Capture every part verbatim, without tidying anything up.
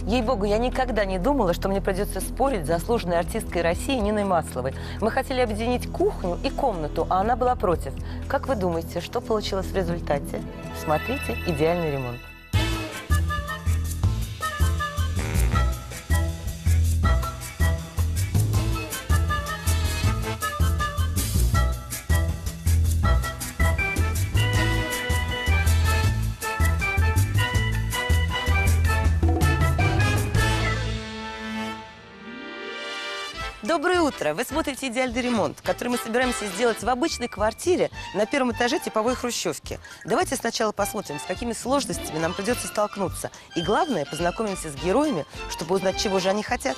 Ей-богу, я никогда не думала, что мне придется спорить с заслуженной артисткой России Ниной Масловой. Мы хотели объединить кухню и комнату, а она была против. Как вы думаете, что получилось в результате? Смотрите «Идеальный ремонт». Доброе утро! Вы смотрите «Идеальный ремонт», который мы собираемся сделать в обычной квартире на первом этаже типовой хрущевки. Давайте сначала посмотрим, с какими сложностями нам придется столкнуться. И главное, познакомимся с героями, чтобы узнать, чего же они хотят.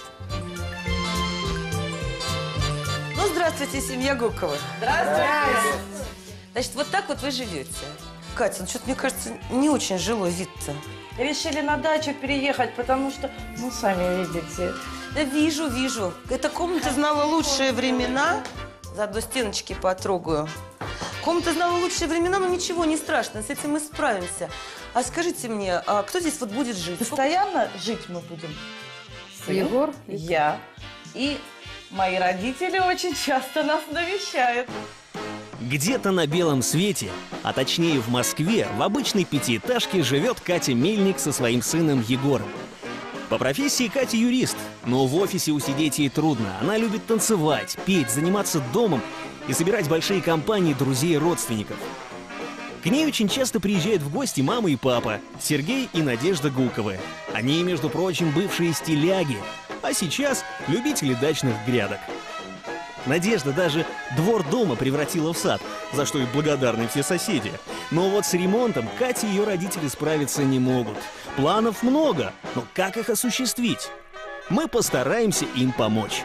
Ну, здравствуйте, семья Гуковых. Здравствуйте. Значит, вот так вот вы живете. Катя, ну что-то, мне кажется, не очень жилой вид-то. Решили на дачу переехать, потому что, ну, сами видите. Да вижу, вижу. Эта комната знала лучшие времена. Заодно стеночки потрогаю. Комната знала лучшие времена, но ничего, не страшно. С этим мы справимся. А скажите мне, а кто здесь вот будет жить? Постоянно жить мы будем. Егор, я и мои родители очень часто нас навещают. Где-то на белом свете, а точнее в Москве, в обычной пятиэтажке живет Катя Мельник со своим сыном Егором. По профессии Катя юрист, но в офисе усидеть ей трудно. Она любит танцевать, петь, заниматься домом и собирать большие компании друзей и родственников. К ней очень часто приезжают в гости мама и папа, Сергей и Надежда Гуковы. Они, между прочим, бывшие стиляги, а сейчас любители дачных грядок. Надежда даже двор дома превратила в сад, за что и благодарны все соседи. Но вот с ремонтом Катя и ее родители справиться не могут. Планов много, но как их осуществить? Мы постараемся им помочь.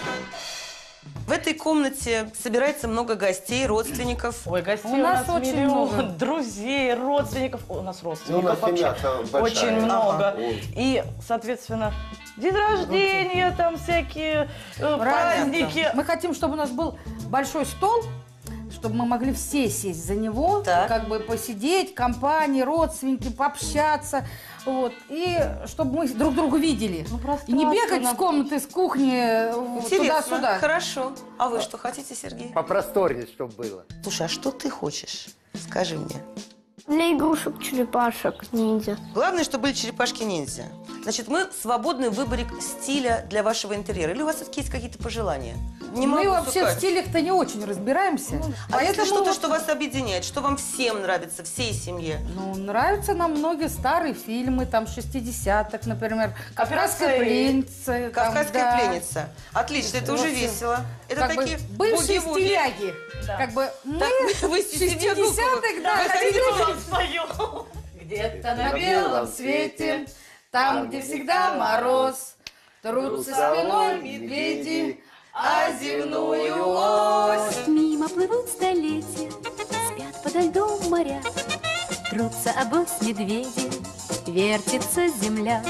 В этой комнате собирается много гостей, родственников. Ой, гостей У у нас нас очень миллион, много. друзей, родственников. О, у нас родственников Ну, у нас вообще семья большая. очень много. Ага. И, соответственно, день рождения, там всякие э, праздники. Мы хотим, чтобы у нас был большой стол, чтобы мы могли все сесть за него, Так. как бы посидеть, компании, родственники, пообщаться, вот, и чтобы мы друг друга видели. Ну, И не бегать пространство с комнаты, с кухни вот, Интересно. туда-сюда. Хорошо. А вы что хотите, Сергей? Попросторнее, чтобы было. Слушай, а что ты хочешь? Скажи мне. Для игрушек черепашек ниндзя. Главное, чтобы были черепашки-ниндзя. Значит, мы свободны в выборе стиля для вашего интерьера. Или у вас все-таки есть какие-то пожелания? Не Мы могу вообще в сукать. стилях-то не очень разбираемся. А если что-то, вот, что вас объединяет, что вам всем нравится, всей семье? Ну, нравятся нам многие старые фильмы, там, шестидесятых, например, «Кавказская Операция пленница». там, Кавказская да. пленница. Отлично, это уже Вот, весело. Это как такие бы бывшие буги-вуги. стиляги. Да. Как бы мы Так, вы- вы семья Гуковых. шестидесятых, да, Вы хотите хотели вам спою. где-то на белом свете, там, где всегда мороз, трутся спиной медведи, а земную ось. Мимо плывут столетия, спят подо льдом моря, трутся обоз медведи, вертится земля.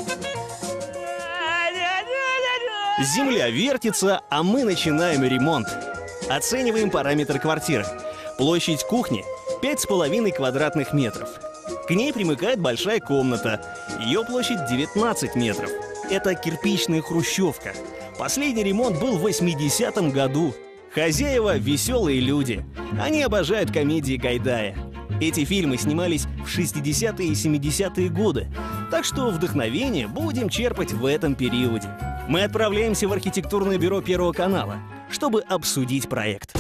Земля вертится, а мы начинаем ремонт. Оцениваем параметры квартиры. Площадь кухни – пять с половиной квадратных метров. К ней примыкает большая комната. Ее площадь девятнадцать метров. Это кирпичная хрущевка. Последний ремонт был в восьмидесятом году. Хозяева – веселые люди. Они обожают комедии Гайдая. Эти фильмы снимались в шестидесятые и семидесятые годы. Так что вдохновение будем черпать в этом периоде. Мы отправляемся в архитектурное бюро Первого канала, чтобы обсудить проект.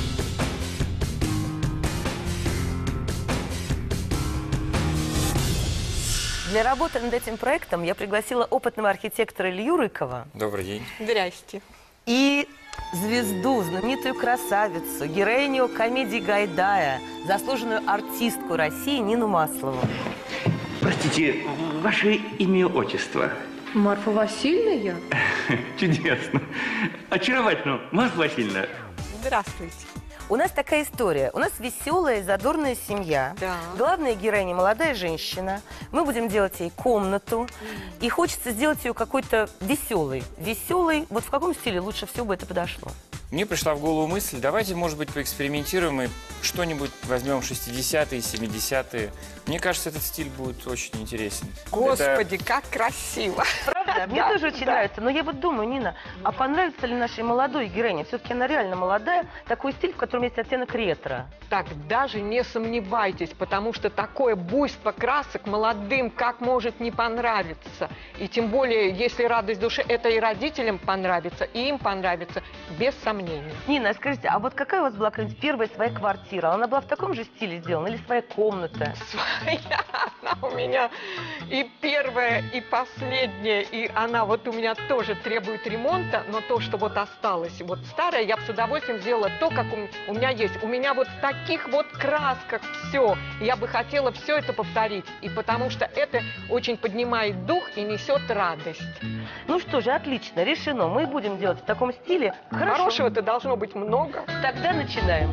Для работы над этим проектом я пригласила опытного архитектора Илью Рыкова. Добрый день. Здрасте. И звезду, знаменитую красавицу, героиню комедии Гайдая, заслуженную артистку России Нину Маслову. Простите, ваше имя, отчество? Марфа Васильевна я? Чудесно. Очаровательно. Марфа Васильевна. Здравствуйте. У нас такая история. У нас веселая и задорная семья. Да. Главная героиня – молодая женщина. Мы будем делать ей комнату. И хочется сделать ее какой-то веселой. Веселой. Вот в каком стиле лучше всего бы это подошло? Мне пришла в голову мысль, давайте, может быть, поэкспериментируем и что-нибудь возьмем шестидесятые, семидесятые. Мне кажется, этот стиль будет очень интересен. Господи, как красиво. Это Да, мне тоже очень нравится. Но я вот думаю, Нина, а понравится ли нашей молодой героине? Все-таки она реально молодая. Такой стиль, в котором есть оттенок ретро. Так, даже не сомневайтесь, потому что такое буйство красок молодым как может не понравиться. И тем более, если радость души, это и родителям понравится, и им понравится, без сомнений. Нина, а скажите, а вот какая у вас была какая-нибудь первая своя квартира? Она была в таком же стиле сделана или своя комната? Своя, она у меня и первая, и последняя, и она вот у меня тоже требует ремонта, но то, что вот осталось, вот старое, я бы с удовольствием сделала то, как у, у меня есть. У меня вот в таких вот красках все. Я бы хотела все это повторить, и потому что это очень поднимает дух и несет радость. Ну что же, отлично, решено. Мы будем делать в таком стиле. Хорошо. Хорошего-то должно быть много. Тогда начинаем.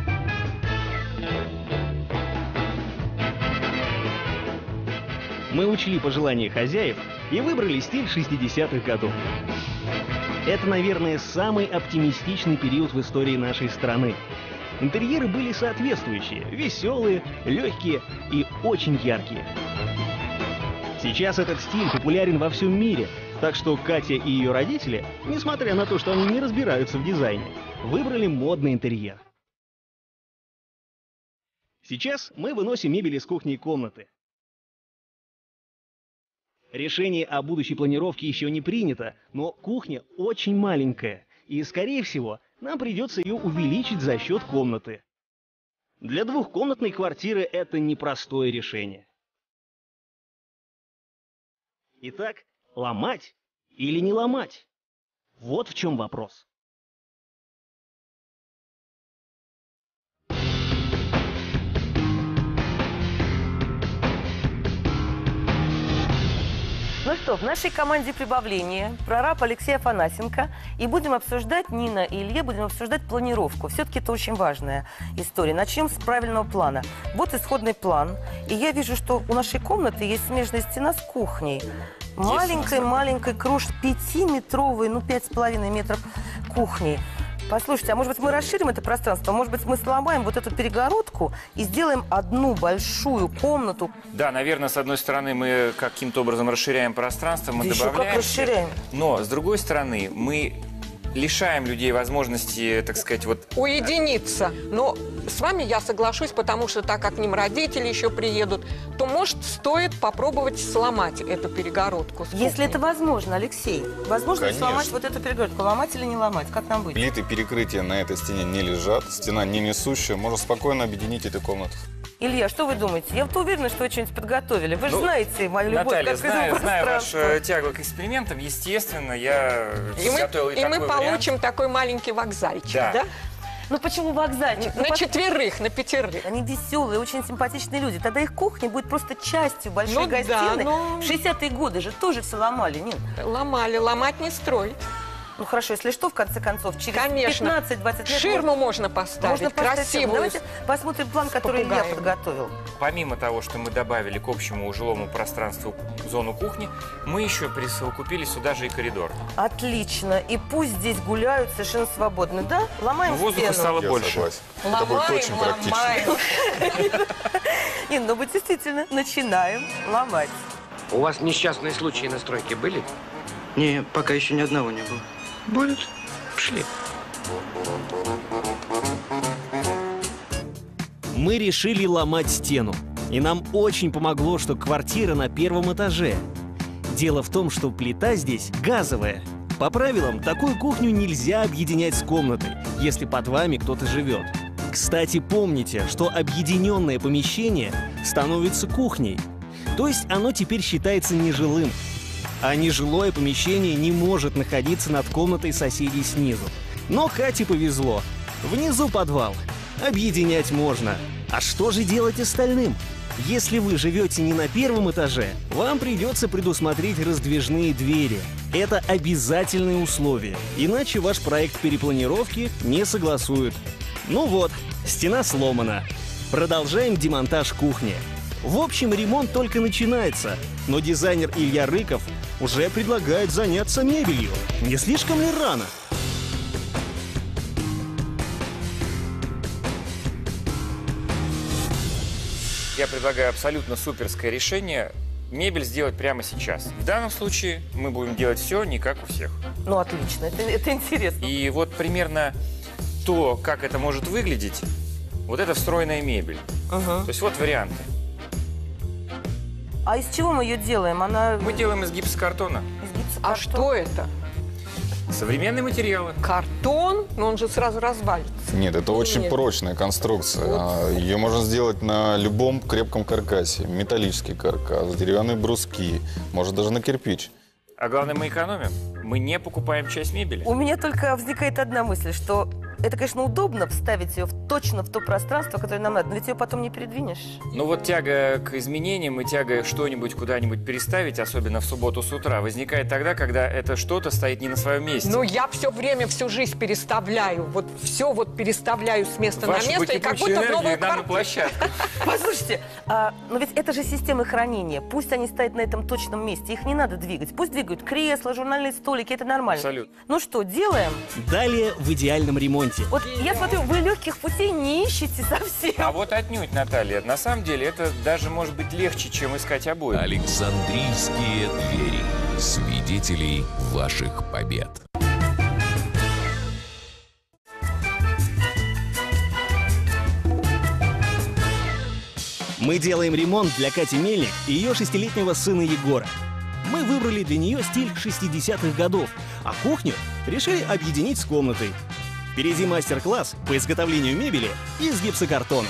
Мы учли пожелания хозяев и выбрали стиль шестидесятых годов. Это, наверное, самый оптимистичный период в истории нашей страны. Интерьеры были соответствующие, веселые, легкие и очень яркие. Сейчас этот стиль популярен во всем мире, так что Катя и ее родители, несмотря на то, что они не разбираются в дизайне, выбрали модный интерьер. Сейчас мы выносим мебель из кухни и комнаты. Решение о будущей планировке еще не принято, но кухня очень маленькая, и, скорее всего, нам придется ее увеличить за счет комнаты. Для двухкомнатной квартиры это непростое решение. Итак, ломать или не ломать? Вот в чем вопрос. Ну что, в нашей команде прибавления прораб Алексей Афанасенко. И будем обсуждать, Нина и Илья, будем обсуждать планировку. Все-таки это очень важная история. Начнем с правильного плана. Вот исходный план. И я вижу, что у нашей комнаты есть смежная стена с кухней. Маленькой-маленькой круж пятиметровой, ну пять с половиной метров кухни. Послушайте, а может быть мы расширим это пространство? Может быть мы сломаем вот эту перегородку и сделаем одну большую комнату? Да, наверное, с одной стороны мы каким-то образом расширяем пространство, мы да добавляем. Еще как расширяем. Но, с другой стороны, мы лишаем людей возможности, так сказать, вот... Уединиться. Но с вами я соглашусь, потому что так как к ним родители еще приедут, то, может, стоит попробовать сломать эту перегородку. Если это возможно, Алексей. Возможно Конечно. сломать вот эту перегородку? Ломать или не ломать? Как нам быть? Плиты перекрытия на этой стене не лежат, стена не несущая. Можно спокойно объединить эти комнаты. Илья, что вы думаете? Я вот уверена, что вы что-нибудь подготовили. Вы же Ну, знаете мою любовь Наталья, к знаю, знаю пространству. вашу тягу к экспериментам. Естественно, я И мы, готовил и и мы такой получим вариант. такой маленький вокзальчик, да? Да. Ну почему вокзальчик? На Ну, четверых, на пятерых. Они веселые, очень симпатичные люди. Тогда их кухня будет просто частью большой Ну да, гостиной. но- В шестидесятые годы же тоже все ломали, нет? Ломали, ломать не строить. Ну хорошо, если что, в конце концов, через Конечно. пятнадцать-двадцать лет... Ширму можно поставить, можно поставить. красивую. Давайте посмотрим план, который Илья попугаем. подготовил. Помимо того, что мы добавили к общему жилому пространству зону кухни, мы еще присовокупили сюда же и коридор. Отлично. И пусть здесь гуляют совершенно свободно, да? Ломаем Ну, воздуха стену. стало Я больше. согласен. Это будет очень практично. Нет, ну мы действительно начинаем ломать. У вас несчастные случаи на стройке были? Не, пока еще ни одного не было. Будут. Пошли. Мы решили ломать стену. И нам очень помогло, что квартира на первом этаже. Дело в том, что плита здесь газовая. По правилам, такую кухню нельзя объединять с комнатой, если под вами кто-то живет. Кстати, помните, что объединенное помещение становится кухней. То есть оно теперь считается нежилым. А нежилое помещение не может находиться над комнатой соседей снизу. Но Кате повезло. Внизу подвал. Объединять можно. А что же делать остальным? Если вы живете не на первом этаже, вам придется предусмотреть раздвижные двери. Это обязательное условие, иначе ваш проект перепланировки не согласуют. Ну вот, стена сломана. Продолжаем демонтаж кухни. В общем, ремонт только начинается, но дизайнер Илья Рыков уже предлагает заняться мебелью. Не слишком ли рано? Я предлагаю абсолютно суперское решение. мебель сделать прямо сейчас. В данном случае мы будем делать все не как у всех. Ну, отлично, это, это интересно. И вот примерно то, как это может выглядеть, вот это встроенная мебель. Угу. То есть вот варианты. А из чего мы ее делаем? Она... Мы делаем из гипсокартона. Из гипсокартона. А что это? Современные материалы. Картон? Но он же сразу развалится. Нет, это очень Нет. прочная конструкция. Вот. Ее можно сделать на любом крепком каркасе. Металлический каркас, деревянные бруски, может даже на кирпич. А главное, мы экономим. Мы не покупаем часть мебели. У меня только возникает одна мысль, что это, конечно, удобно вставить ее в, точно в то пространство, которое нам надо, но ведь ее потом не передвинешь. Ну вот тяга к изменениям и тяга что-нибудь куда-нибудь переставить, особенно в субботу с утра, возникает тогда, когда это что-то стоит не на своем месте. Ну, я все время, всю жизнь переставляю. Вот все вот переставляю с места Вашу на место, и как кипучую будто в энергию новую нам на квартиру. площадку. Послушайте, а, но ведь это же системы хранения. Пусть они стоят на этом точном месте, их не надо двигать. Пусть двигают кресла, журнальные столики, это нормально. Абсолютно. Ну что, делаем? Далее в идеальном ремонте. Вот я смотрю, вы легких путей не ищете совсем. А вот отнюдь, Наталья. На самом деле это даже может быть легче, чем искать обои. Александрийские двери. Свидетелей ваших побед. Мы делаем ремонт для Кати Мельник и ее шестилетнего сына Егора. Мы выбрали для нее стиль шестидесятых годов, а кухню решили объединить с комнатой. Впереди мастер-класс по изготовлению мебели из гипсокартона.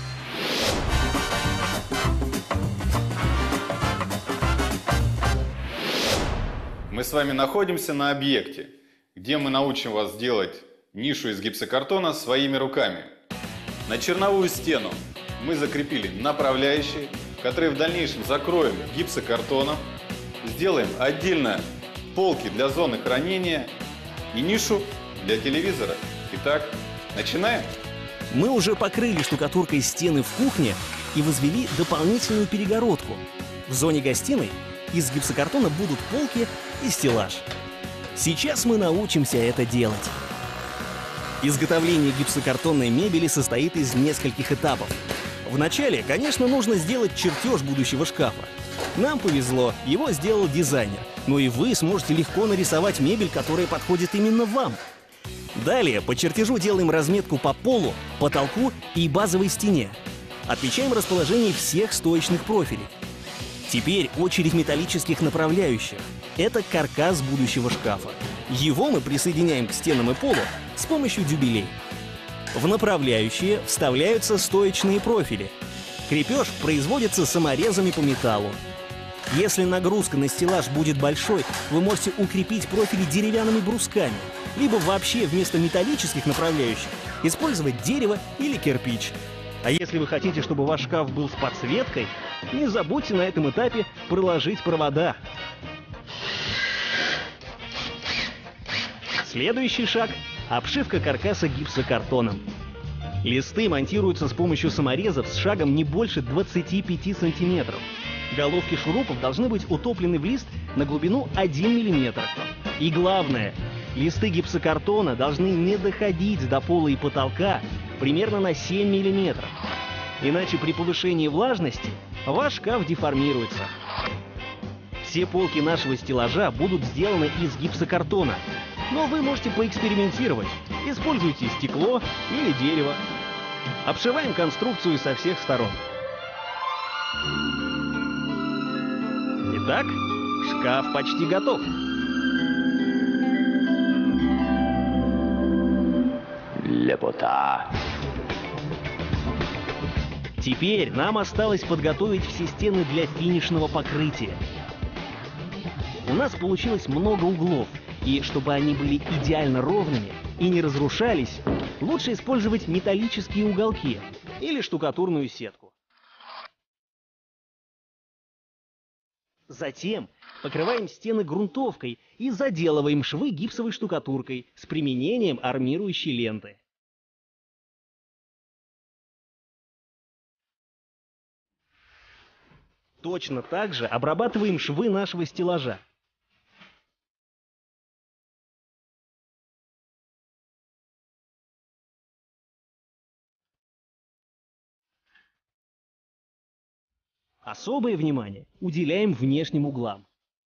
Мы с вами находимся на объекте, где мы научим вас делать нишу из гипсокартона своими руками. На черновую стену мы закрепили направляющие, которые в дальнейшем закроем гипсокартоном. Сделаем отдельно полки для зоны хранения и нишу для телевизора. Итак, начинаем. Мы уже покрыли штукатуркой стены в кухне и возвели дополнительную перегородку. В зоне гостиной из гипсокартона будут полки и стеллаж. Сейчас мы научимся это делать. Изготовление гипсокартонной мебели состоит из нескольких этапов. Вначале, конечно, нужно сделать чертеж будущего шкафа. Нам повезло, его сделал дизайнер, но и вы сможете легко нарисовать мебель, которая подходит именно вам. Далее по чертежу делаем разметку по полу, потолку и базовой стене. Отмечаем расположение всех стоечных профилей. Теперь очередь металлических направляющих. Это каркас будущего шкафа. Его мы присоединяем к стенам и полу с помощью дюбелей. В направляющие вставляются стоечные профили. Крепеж производится саморезами по металлу. Если нагрузка на стеллаж будет большой, вы можете укрепить профили деревянными брусками, либо вообще вместо металлических направляющих использовать дерево или кирпич. А если вы хотите, чтобы ваш шкаф был с подсветкой, не забудьте на этом этапе проложить провода. Следующий шаг – обшивка каркаса гипсокартоном. Листы монтируются с помощью саморезов с шагом не больше двадцати пяти сантиметров. Головки шурупов должны быть утоплены в лист на глубину один миллиметр. И главное, листы гипсокартона должны не доходить до пола и потолка примерно на семь миллиметров. Иначе при повышении влажности ваш шкаф деформируется. Все полки нашего стеллажа будут сделаны из гипсокартона. Но вы можете поэкспериментировать. Используйте стекло или дерево. Обшиваем конструкцию со всех сторон. Итак, шкаф почти готов. Лепота. Теперь нам осталось подготовить все стены для финишного покрытия. У нас получилось много углов, и чтобы они были идеально ровными и не разрушались, лучше использовать металлические уголки или штукатурную сетку. Затем покрываем стены грунтовкой и заделываем швы гипсовой штукатуркой с применением армирующей ленты. Точно так же обрабатываем швы нашего стеллажа. Особое внимание уделяем внешним углам.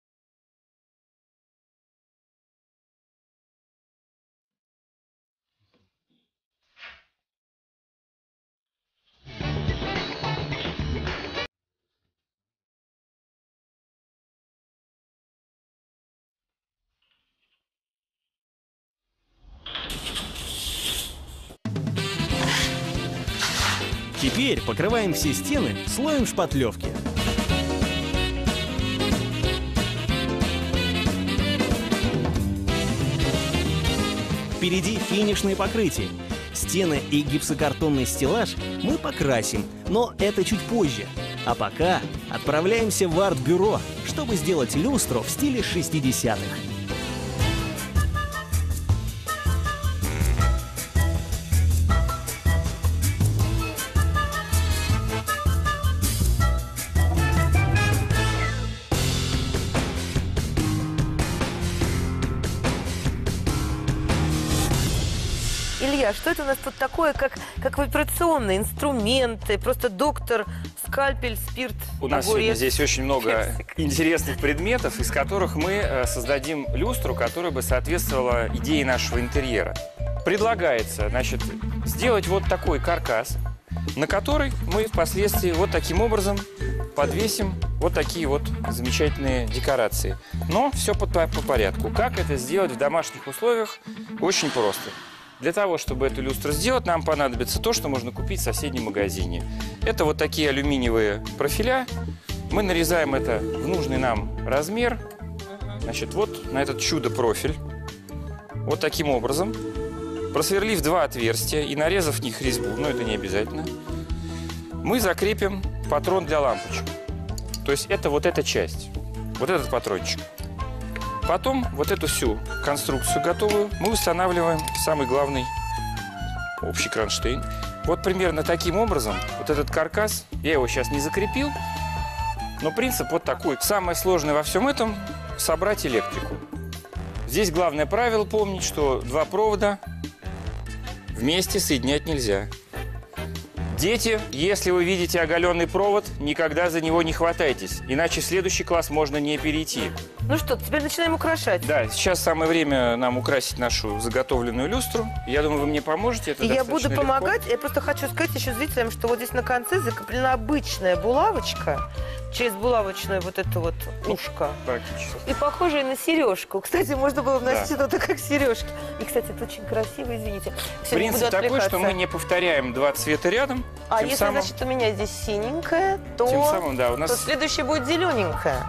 Теперь покрываем все стены слоем шпатлевки. Впереди финишное покрытие. Стены и гипсокартонный стеллаж мы покрасим, но это чуть позже. А пока отправляемся в арт-бюро, чтобы сделать люстру в стиле шестидесятых. Илья, что это у нас тут такое, как, как в операционной, инструменты, просто доктор, скальпель, спирт, У нас огурец, сегодня здесь очень много персик. интересных предметов, из которых мы э, создадим люстру, которая бы соответствовала идее нашего интерьера. Предлагается, значит, сделать вот такой каркас, на который мы впоследствии вот таким образом подвесим вот такие вот замечательные декорации. Но все по, по порядку. Как это сделать в домашних условиях? Очень просто. Для того, чтобы эту люстру сделать, нам понадобится то, что можно купить в соседнем магазине. Это вот такие алюминиевые профиля. Мы нарезаем это в нужный нам размер. Значит, вот на этот чудо-профиль. Вот таким образом. Просверлив два отверстия и нарезав в них резьбу, но это не обязательно, мы закрепим патрон для лампочек. То есть это вот эта часть. Вот этот патрончик. Потом вот эту всю конструкцию готовую мы устанавливаем в самый главный общий кронштейн. Вот примерно таким образом вот этот каркас, я его сейчас не закрепил, но принцип вот такой. Самое сложное во всем этом – собрать электрику. Здесь главное правило помнить, что два провода вместе соединять нельзя. Дети, если вы видите оголенный провод, никогда за него не хватайтесь, иначе в следующий класс можно не перейти. Ну что, теперь начинаем украшать. Да, сейчас самое время нам украсить нашу заготовленную люстру. Я думаю, вы мне поможете. Это И я буду достаточно помогать. легко. Я просто хочу сказать еще зрителям, что вот здесь на конце закреплена обычная булавочка. Через булавочное вот это вот ушко. Практически. И похожая на сережку. Кстати, можно было бы носить Да. это как сережки. И, кстати, это очень красиво, извините. Всё, не буду Принцип такой, отвлекаться. что мы не повторяем два цвета рядом. А тем если, самым, значит, у меня здесь синенькая, то, Тем самым, да, у нас- то следующее будет зелененькая.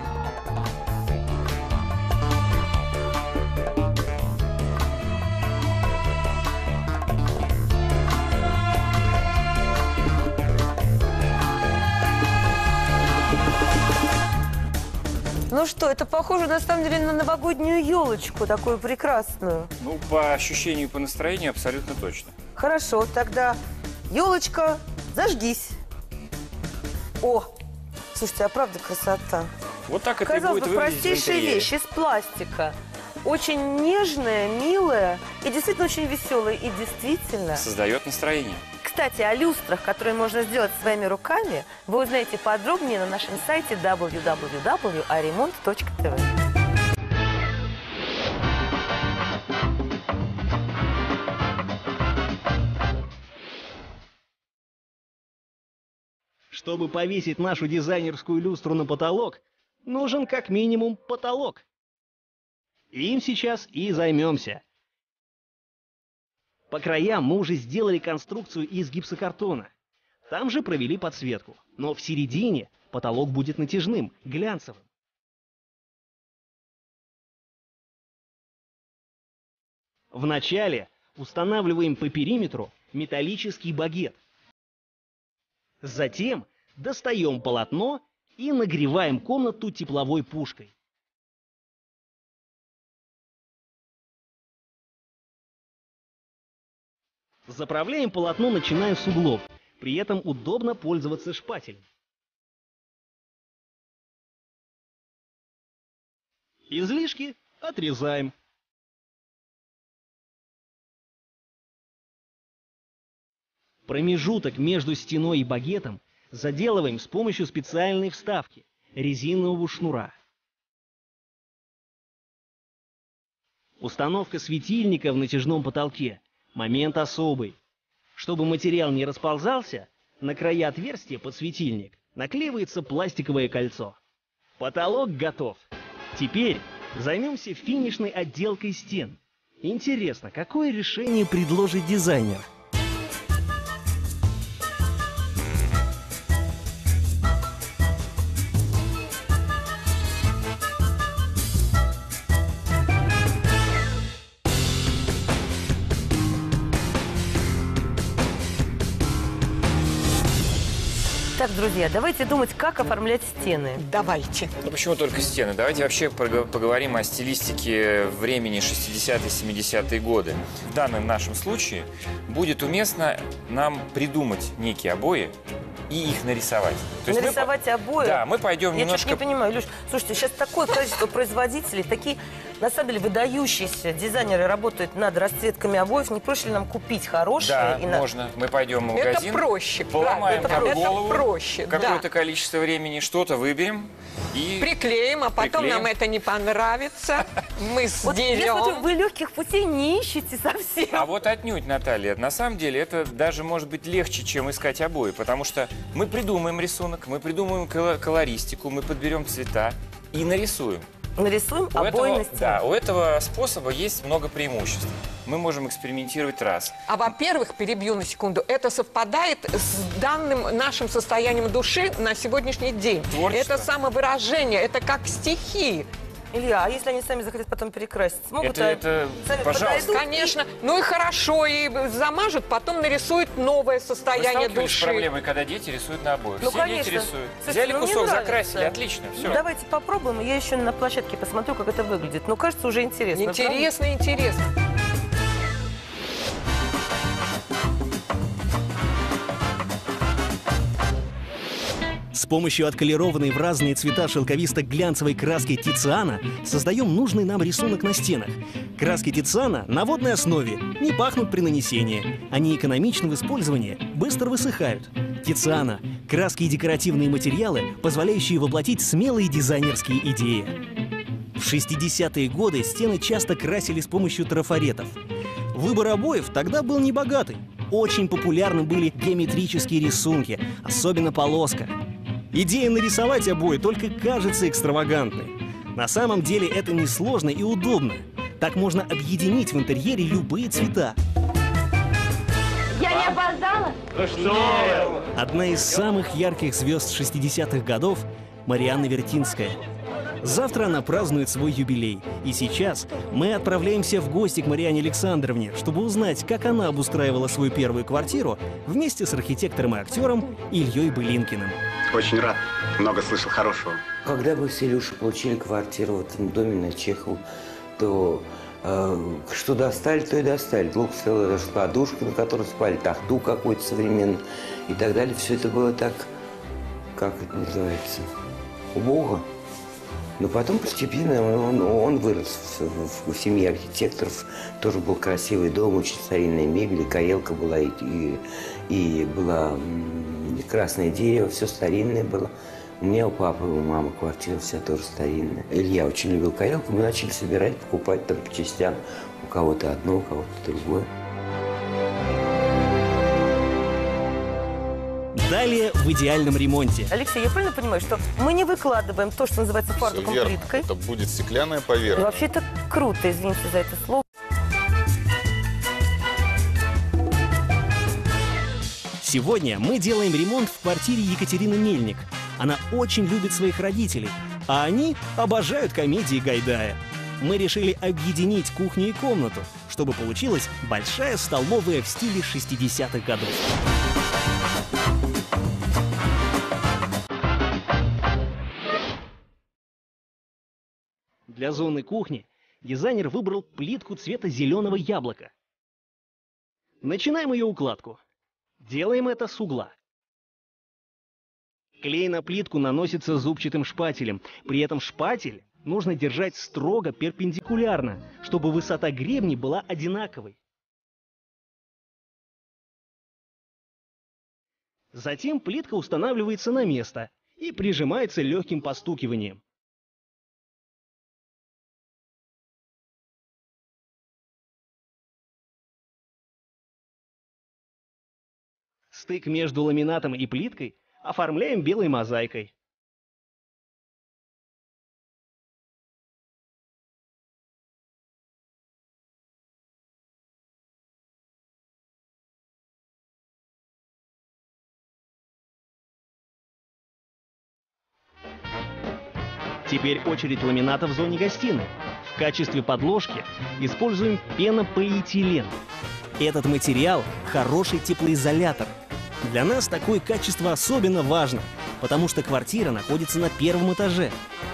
Ну что, это похоже на самом деле на новогоднюю елочку, такую прекрасную. ну, по ощущению, по настроению абсолютно точно. Хорошо, тогда елочка, зажгись. О, слушайте, а правда красота. Вот так это и Казалось будет бы, выглядеть в простейшая интерьере. вещь из пластика. Очень нежная, милая и действительно очень веселая. И действительно... Создает настроение. Кстати, о люстрах, которые можно сделать своими руками, вы узнаете подробнее на нашем сайте дабл ю дабл ю дабл ю точка аремонт точка тэ вэ. Чтобы повесить нашу дизайнерскую люстру на потолок, нужен как минимум потолок. Им сейчас и займемся. По краям мы уже сделали конструкцию из гипсокартона. Там же провели подсветку. Но в середине потолок будет натяжным, глянцевым. Вначале устанавливаем по периметру металлический багет. Затем достаем полотно и нагреваем комнату тепловой пушкой. Заправляем полотно, начиная с углов. При этом удобно пользоваться шпателем. Излишки отрезаем. Промежуток между стеной и багетом Заделываем с помощью специальной вставки – резинового шнура. Установка светильника в натяжном потолке – момент особый. Чтобы материал не расползался, на края отверстия под светильник наклеивается пластиковое кольцо. Потолок готов. Теперь займемся финишной отделкой стен. Интересно, какое решение предложит дизайнер? Так, друзья, давайте думать, как оформлять стены. Давайте. Ну почему только стены? Давайте вообще поговорим о стилистике времени шестидесятые-семидесятые годы. В данном нашем случае будет уместно нам придумать некие обои и их нарисовать. То есть нарисовать мы, обои? Да, мы пойдем Я немножко... Я не понимаю, Илюш, слушайте, сейчас такое количество производителей, такие, на самом деле, выдающиеся дизайнеры работают над расцветками обоев. Не проще ли нам купить хорошие? Да, и можно. На... Мы пойдем в магазин, это проще, поломаем правда, как это голову, проще, какое-то да. количество времени, что-то выберем и... Приклеим, а потом приклеим. Нам это не понравится. Мы сдерем. Я смотрю, вы легких путей не ищете совсем. А вот отнюдь, Наталья. На самом деле это даже может быть легче, чем искать обои, потому что мы придумаем рисунок, мы придумаем колористику, мы подберем цвета и нарисуем. Нарисуем у обои этого, на стене. Да, у этого способа есть много преимуществ. Мы можем экспериментировать раз. А во-первых, перебью на секунду, это совпадает с данным нашим состоянием души на сегодняшний день. Творчество. Это самовыражение, это как стихи. Илья, а если они сами захотят потом перекрасить, смогут? Это, это сами пожалуйста. Конечно. И... Ну и хорошо, и замажут, потом нарисуют новое состояние Вы души. с проблемой, когда дети рисуют на обоих? Ну, Все конечно. дети рисуют. Слушайте, Взяли ну, кусок, закрасили, отлично, все. Ну, давайте попробуем, я еще на площадке посмотрю, как это выглядит. Ну, кажется, уже интересно. Интересно, правда? Интересно. С помощью отколерованной в разные цвета шелковисто-глянцевой краски Тициана создаем нужный нам рисунок на стенах. Краски Тициана на водной основе, не пахнут при нанесении. Они экономичны в использовании, быстро высыхают. Тициана – краски и декоративные материалы, позволяющие воплотить смелые дизайнерские идеи. В шестидесятые годы стены часто красили с помощью трафаретов. Выбор обоев тогда был небогатый. Очень популярны были геометрические рисунки, особенно полоска. Идея нарисовать обои только кажется экстравагантной. На самом деле это несложно и удобно. Так можно объединить в интерьере любые цвета. Я не опоздала? Ну что? Одна из самых ярких звезд шестидесятых годов – Марианна Вертинская. Завтра она празднует свой юбилей. И сейчас мы отправляемся в гости к Марианне Александровне, чтобы узнать, как она обустраивала свою первую квартиру вместе с архитектором и актером Ильей Былинкиным. Очень рад. Много слышал хорошего. Когда мы с Илюшей получили квартиру в этом доме на Чехову, то э, что достали, то и достали. Глупо стояла даже подушка, на которой спали, тахту какую-то современную и так далее. Все это было так, как это называется, убого. Но потом постепенно он, он вырос в, в, в семье архитекторов. Тоже был красивый дом, очень старинная мебель, и каелка была, и, и, и была м, красное дерево, все старинное было. У меня у папы, у мамы квартира вся тоже старинная. Илья очень любил каелку, мы начали собирать, покупать там по частям. У кого-то одно, у кого-то другое. Далее в идеальном ремонте. Алексей, я правильно понимаю, что мы не выкладываем то, что называется фартуком плиткой? Это будет стеклянная поверхность. Ну, вообще это круто, извините за это слово. Сегодня мы делаем ремонт в квартире Екатерины Мельник. Она очень любит своих родителей, а они обожают комедии Гайдая. Мы решили объединить кухню и комнату, чтобы получилась большая столовая в стиле шестидесятых годов. Для зоны кухни дизайнер выбрал плитку цвета зеленого яблока. Начинаем ее укладку. Делаем это с угла. Клей на плитку наносится зубчатым шпателем. При этом шпатель нужно держать строго перпендикулярно, чтобы высота гребня была одинаковой. Затем плитка устанавливается на место и прижимается легким постукиванием. Стык между ламинатом и плиткой оформляем белой мозаикой. Теперь очередь ламината в зоне гостиной. В качестве подложки используем пенополиэтилен. Этот материал – хороший теплоизолятор. Для нас такое качество особенно важно, потому что квартира находится на первом этаже.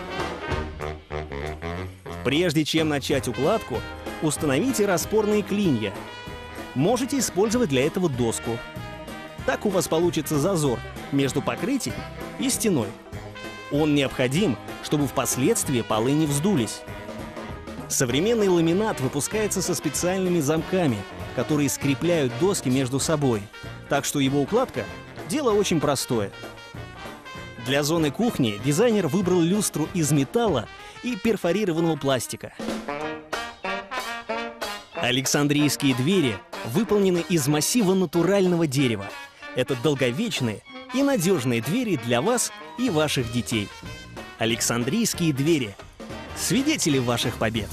Прежде чем начать укладку, установите распорные клинья. Можете использовать для этого доску. Так у вас получится зазор между покрытием и стеной. Он необходим, чтобы впоследствии полы не вздулись. Современный ламинат выпускается со специальными замками, которые скрепляют доски между собой. Так что его укладка – дело очень простое. Для зоны кухни дизайнер выбрал люстру из металла и перфорированного пластика. Александрийские двери выполнены из массива натурального дерева. Это долговечные и надежные двери для вас и ваших детей. Александрийские двери – свидетели ваших побед.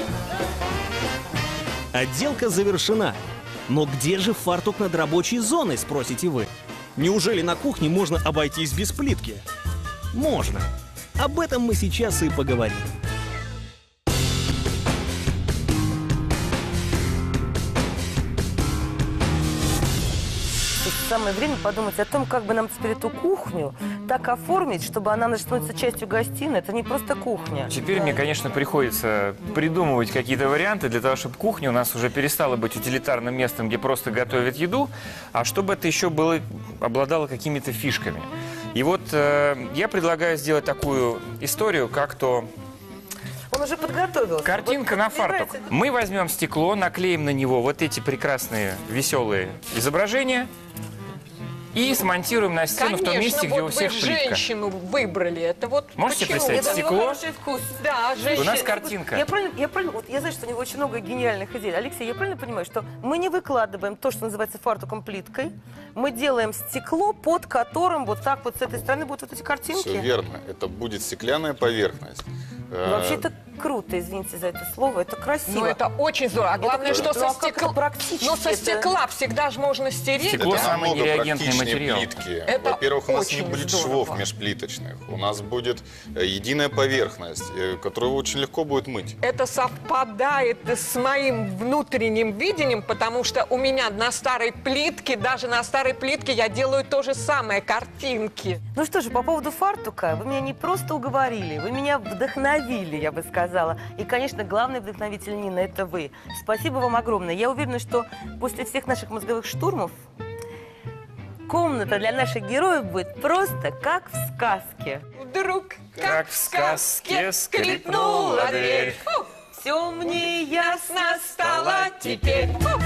Отделка завершена. Но где же фартук над рабочей зоной, спросите вы? Неужели на кухне можно обойтись без плитки? Можно. Об этом мы сейчас и поговорим. Самое время подумать о том, как бы нам теперь эту кухню так оформить, чтобы она становится частью гостиной. Это не просто кухня. Теперь мне, конечно, приходится придумывать какие-то варианты для того, чтобы кухня у нас уже перестала быть утилитарным местом, где просто готовят еду, а чтобы это еще было, обладало какими-то фишками. И вот э, я предлагаю сделать такую историю, как то... Он уже подготовился. Картинка вот, на фартук. Понимаете? Мы возьмем стекло, наклеим на него вот эти прекрасные, веселые изображения и смонтируем на стену. Конечно, в том месте, где вот у всех вы плитка. женщину выбрали. Это вот можете почему? представить Это стекло? Вкус. Да, женщина. У нас картинка. Я правильно, я правильно, вот я знаю, что у него очень много гениальных идей. Алексей, я правильно понимаю, что мы не выкладываем то, что называется фартуком плиткой, мы делаем стекло, под которым вот так вот с этой стороны будут вот эти картинки? Все верно. Это будет стеклянная поверхность. Вообще это круто, извините за это слово, это красиво. Ну, это очень здорово. А главное, это, что ну, со, а стекла... практически Но со это... стекла всегда же можно стереть. Стекло Это самый намного нереагентный практичнее материал. плитки. Это Во-первых, у нас не очень будет здорово. швов межплиточных. У нас будет э, единая поверхность, э, которую очень легко будет мыть. Это совпадает с моим внутренним видением, потому что у меня на старой плитке, даже на старой плитке я делаю то же самое, картинки. Ну что же, по поводу фартука, вы меня не просто уговорили, вы меня вдохновили, я бы сказала. И, конечно, главный вдохновитель, Нина, это вы. Спасибо вам огромное. Я уверена, что после всех наших мозговых штурмов комната для наших героев будет просто как в сказке. Вдруг, как, Как в сказке скрипнула дверь. Фу! Все мне ясно стало теперь. Фу!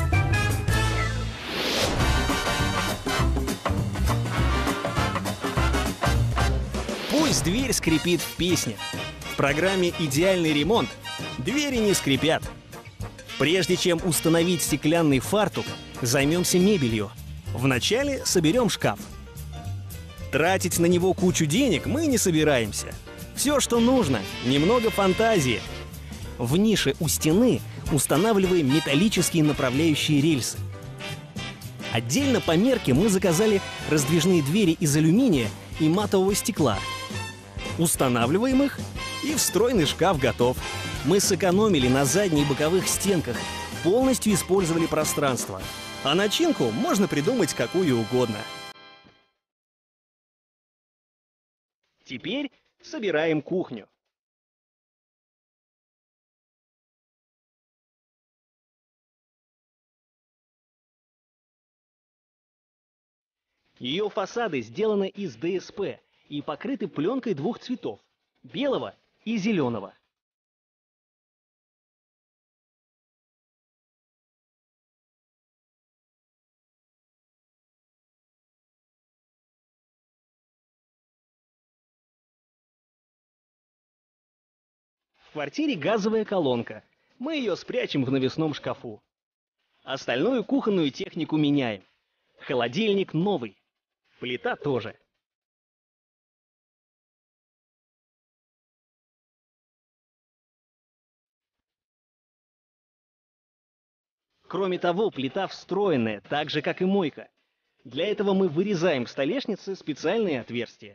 Пусть дверь скрипит в песне. В программе «Идеальный ремонт» двери не скрипят. Прежде чем установить стеклянный фартук, займемся мебелью. Вначале соберем шкаф. Тратить на него кучу денег мы не собираемся. Все, что нужно, немного фантазии. В нише у стены устанавливаем металлические направляющие рельсы. Отдельно по мерке мы заказали раздвижные двери из алюминия и матового стекла. Устанавливаем их, и встроенный шкаф готов. Мы сэкономили на задних и боковых стенках, полностью использовали пространство. А начинку можно придумать какую угодно. Теперь собираем кухню. Ее фасады сделаны из ДСП и покрыты пленкой двух цветов – белого и зеленого. В квартире газовая колонка. Мы ее спрячем в навесном шкафу. Остальную кухонную технику меняем. Холодильник новый. Плита тоже. Кроме того, плита встроенная, так же, как и мойка. Для этого мы вырезаем в столешнице специальные отверстия.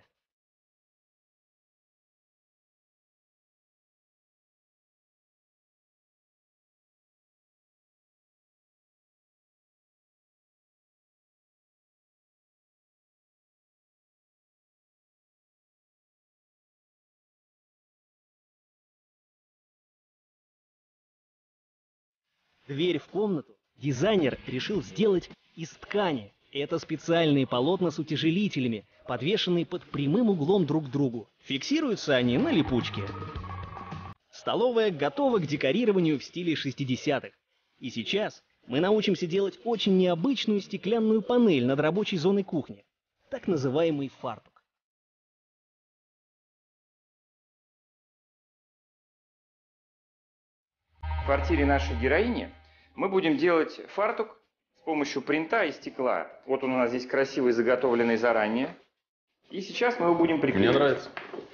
Дверь в комнату дизайнер решил сделать из ткани. Это специальные полотна с утяжелителями, подвешенные под прямым углом друг к другу. Фиксируются они на липучке. Столовая готова к декорированию в стиле шестидесятых. И сейчас мы научимся делать очень необычную стеклянную панель над рабочей зоной кухни. Так называемый фартук. В квартире нашей героини мы будем делать фартук с помощью принта и стекла. Вот он у нас здесь красивый, заготовленный заранее. И сейчас мы его будем приклеивать. Мне нравится.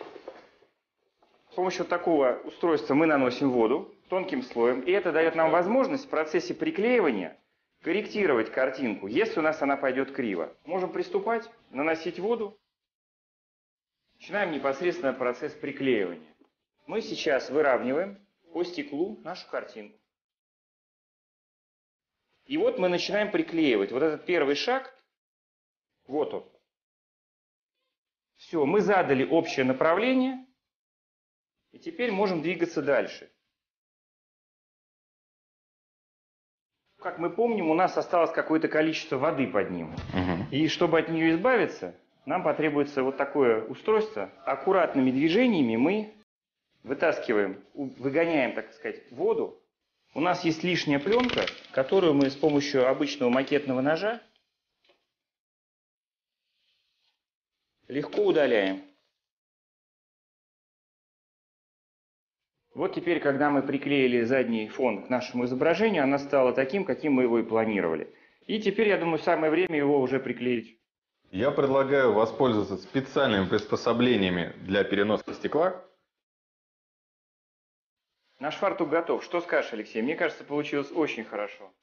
С помощью такого устройства мы наносим воду тонким слоем. И это дает нам возможность в процессе приклеивания корректировать картинку, если у нас она пойдет криво. Можем приступать, наносить воду. Начинаем непосредственно процесс приклеивания. Мы сейчас выравниваем по стеклу нашу картинку. И вот мы начинаем приклеивать. Вот этот первый шаг, вот он. Все, мы задали общее направление, и теперь можем двигаться дальше. Как мы помним, у нас осталось какое-то количество воды под ним. Угу. И чтобы от нее избавиться, нам потребуется вот такое устройство. Аккуратными движениями мы вытаскиваем, выгоняем, так сказать, воду. У нас есть лишняя пленка, которую мы с помощью обычного макетного ножа легко удаляем. Вот теперь, когда мы приклеили задний фон к нашему изображению, оно стало таким, каким мы его и планировали. И теперь, я думаю, самое время его уже приклеить. Я предлагаю воспользоваться специальными приспособлениями для переноски стекла. Наш фартук готов. Что скажешь, Алексей? Мне кажется, получилось очень хорошо.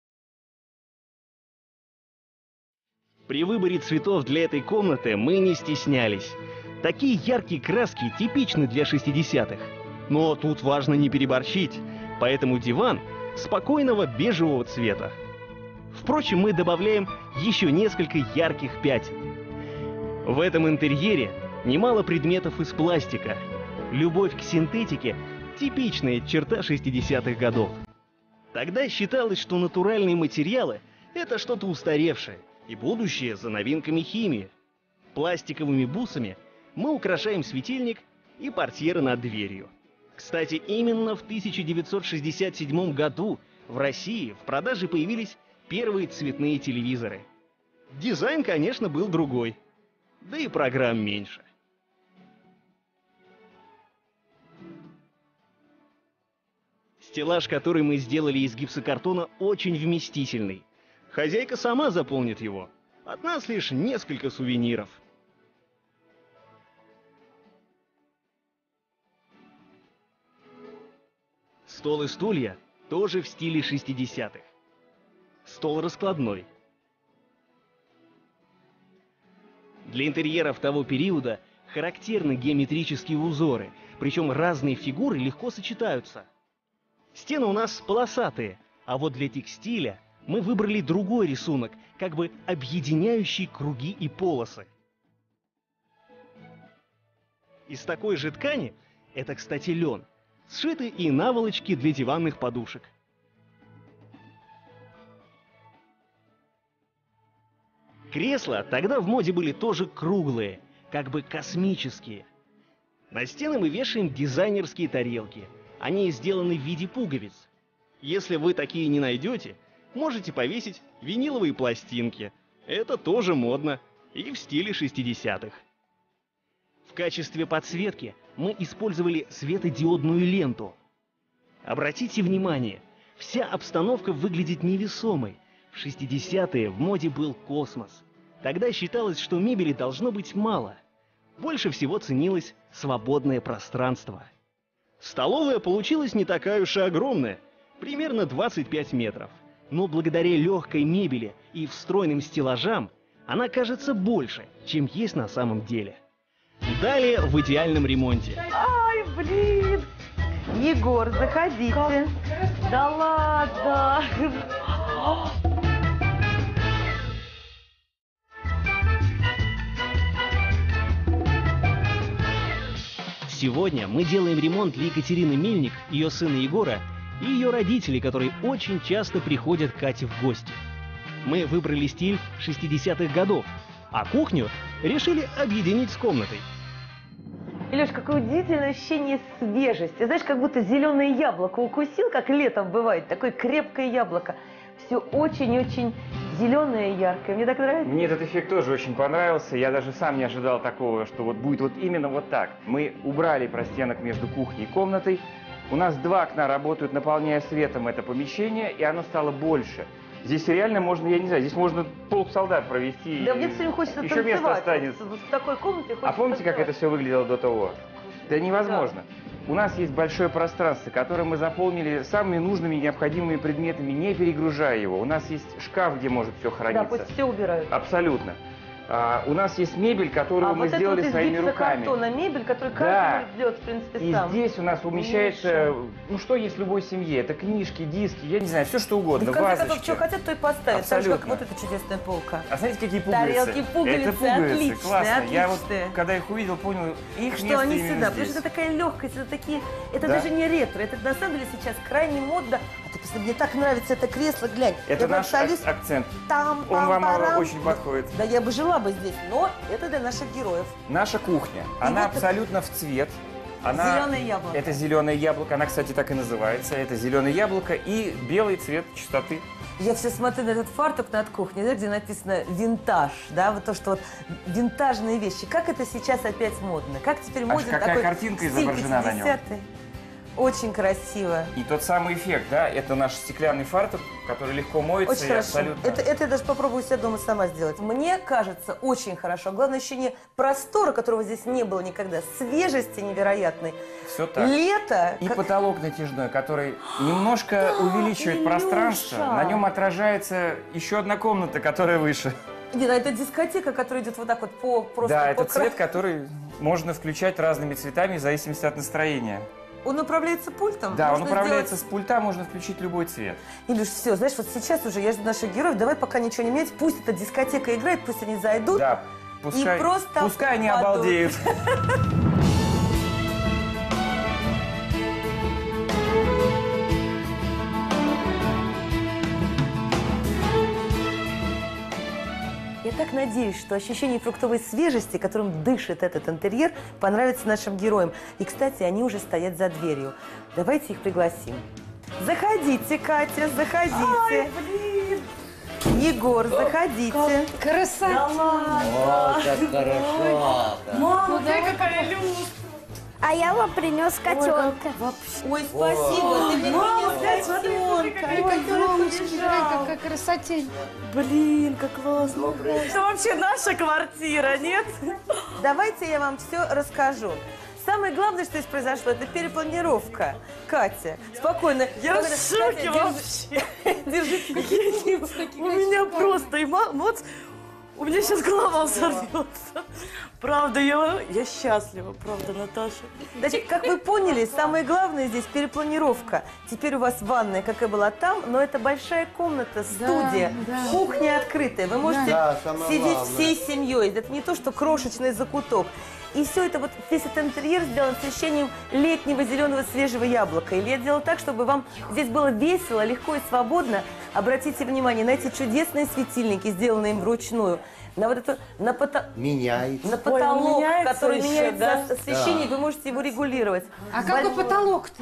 При выборе цветов для этой комнаты мы не стеснялись. Такие яркие краски типичны для шестидесятых. Но тут важно не переборщить, поэтому диван спокойного бежевого цвета. Впрочем, мы добавляем еще несколько ярких пятен. В этом интерьере немало предметов из пластика. Любовь к синтетике – типичная черта шестидесятых годов. Тогда считалось, что натуральные материалы – это что-то устаревшее, и будущее за новинками химии. Пластиковыми бусами мы украшаем светильник и портьеры над дверью. Кстати, именно в тысяча девятьсот шестьдесят седьмом году в России в продаже появились первые цветные телевизоры. Дизайн, конечно, был другой, да и программ меньше. Стеллаж, который мы сделали из гипсокартона, очень вместительный. Хозяйка сама заполнит его. От нас лишь несколько сувениров. Стол и стулья тоже в стиле шестидесятых. Стол раскладной. Для интерьеров того периода характерны геометрические узоры, причем разные фигуры легко сочетаются. Стены у нас полосатые, а вот для текстиля мы выбрали другой рисунок, как бы объединяющий круги и полосы. Из такой же ткани, это, кстати, лен, сшиты и наволочки для диванных подушек. Кресла тогда в моде были тоже круглые, как бы космические. На стены мы вешаем дизайнерские тарелки. Они сделаны в виде пуговиц. Если вы такие не найдете, можете повесить виниловые пластинки. Это тоже модно и в стиле шестидесятых. В В качестве подсветки мы использовали светодиодную ленту. Обратите внимание, вся обстановка выглядит невесомой. В шестидесятые в моде был космос. Тогда считалось, что мебели должно быть мало. Больше всего ценилось свободное пространство. Столовая получилась не такая уж и огромная, примерно двадцать пять метров. Но благодаря легкой мебели и встроенным стеллажам она кажется больше, чем есть на самом деле. Далее в идеальном ремонте. Ай, блин! Егор, заходите. Как? Да ладно! Сегодня мы делаем ремонт для Екатерины Мельник, ее сына Егора и ее родителей, которые очень часто приходят к Кате в гости. Мы выбрали стиль шестидесятых годов, а кухню решили объединить с комнатой. Илюш, какое удивительное ощущение свежести. Знаешь, как будто зеленое яблоко укусил, как летом бывает, такое крепкое яблоко. Все очень-очень зеленое и яркое. Мне так нравится. Мне этот эффект тоже очень понравился. Я даже сам не ожидал такого, что вот будет вот именно вот так. Мы убрали простенок между кухней и комнатой. У нас два окна работают, наполняя светом это помещение, и оно стало больше. Здесь реально можно, я не знаю, здесь можно полсолдат провести. Да, мне все время хочется еще место останется. Вот в такой комнате хочется. А помните, как это все выглядело до того? Это невозможно. Да. У нас есть большое пространство, которое мы заполнили самыми нужными и необходимыми предметами, не перегружая его. У нас есть шкаф, где может все храниться. Да, пусть все убирают. Абсолютно. А, у нас есть мебель, которую а мы вот сделали вот своими руками. А мебель, которую каждый да. может сделать, в принципе, и сам. И здесь у нас умещается, Миша. ну что есть в любой семье, это книжки, диски, я не знаю, все что угодно, да, в конце вазочки. концов, что хотят, то и поставят. Абсолютно. Так же, как вот эта чудесная полка. А знаете, какие пуговицы? Тарелки, пуговицы, это пуговицы, отличные, классно. отличные. Я вот, когда их увидел, понял, их что место они именно сюда, здесь. потому что это такая легкость, это такие, это да. даже не ретро, это на самом деле сейчас крайне модно. А ты посмотри, мне так нравится это кресло, глянь. Это я наш солист... акцент. Там, Он вам парам. очень подходит. Да я бы жила бы здесь, но это для наших героев. Наша кухня, и она вот абсолютно это... в цвет. Она... Зеленое яблоко. Это зеленое яблоко, она, кстати, так и называется. Это зеленое яблоко и белый цвет чистоты. Я все смотрю на этот фартук над кухней, да, где написано «винтаж», да, вот то, что вот винтажные вещи. Как это сейчас опять модно? Как теперь моден а какая такой картинка изображена на нем? Очень красиво. И тот самый эффект, да, это наш стеклянный фартук, который легко моется. Очень и хорошо. Абсолютно... Это, это я даже попробую себя дома сама сделать. Мне кажется, очень хорошо. Главное ощущение простора, которого здесь не было никогда, свежести невероятной. Все так. Лето. И как... потолок натяжной, который немножко да, увеличивает Илюша. пространство. На нем отражается еще одна комната, которая выше. Нет, это дискотека, которая идет вот так вот по просто. Да, по это кра... цвет, который можно включать разными цветами в зависимости от настроения. Он управляется пультом? Да, можно он управляется сделать... с пульта, можно включить любой цвет. Илюш, все, знаешь, вот сейчас уже я жду наших героев, давай пока ничего не менять, пусть эта дискотека играет, пусть они зайдут да, пускай, и просто пускай они падут. обалдеют. Я так надеюсь, что ощущение фруктовой свежести, которым дышит этот интерьер, понравится нашим героям. И, кстати, они уже стоят за дверью. Давайте их пригласим. Заходите, Катя, заходите. Ай, блин. Егор, заходите. Красота. Да ладно. О, как хорошо. Мама, ты какая люстра. А я вам принес котенка. Ой, спасибо, Ой, ты мне принес котенка. Ой, какая красотень. Блин, как классно. Это вообще наша квартира, нет? Давайте я вам все расскажу. Самое главное, что здесь произошло, это перепланировка. Катя, спокойно. Я в шоке вообще. Держите. У меня просто эмоции. У меня сейчас голова взорвется. Правда, я, я счастлива, правда, Наташа. Значит, как вы поняли, самое главное здесь перепланировка. Теперь у вас ванная, как и была там, но это большая комната, студия, да, да. кухня открытая. Вы можете да, сидеть главное. всей семьей. Это не то, что крошечный закуток. И все это, вот весь этот интерьер сделан с ощущением летнего зеленого свежего яблока. Или я делала так, чтобы вам здесь было весело, легко и свободно. Обратите внимание на эти чудесные светильники, сделанные им вручную. На вот это, на, пото... Меняется. на потолок, Ой, который еще, меняется да? освещение, да. Вы можете его регулировать. А какой потолок-то?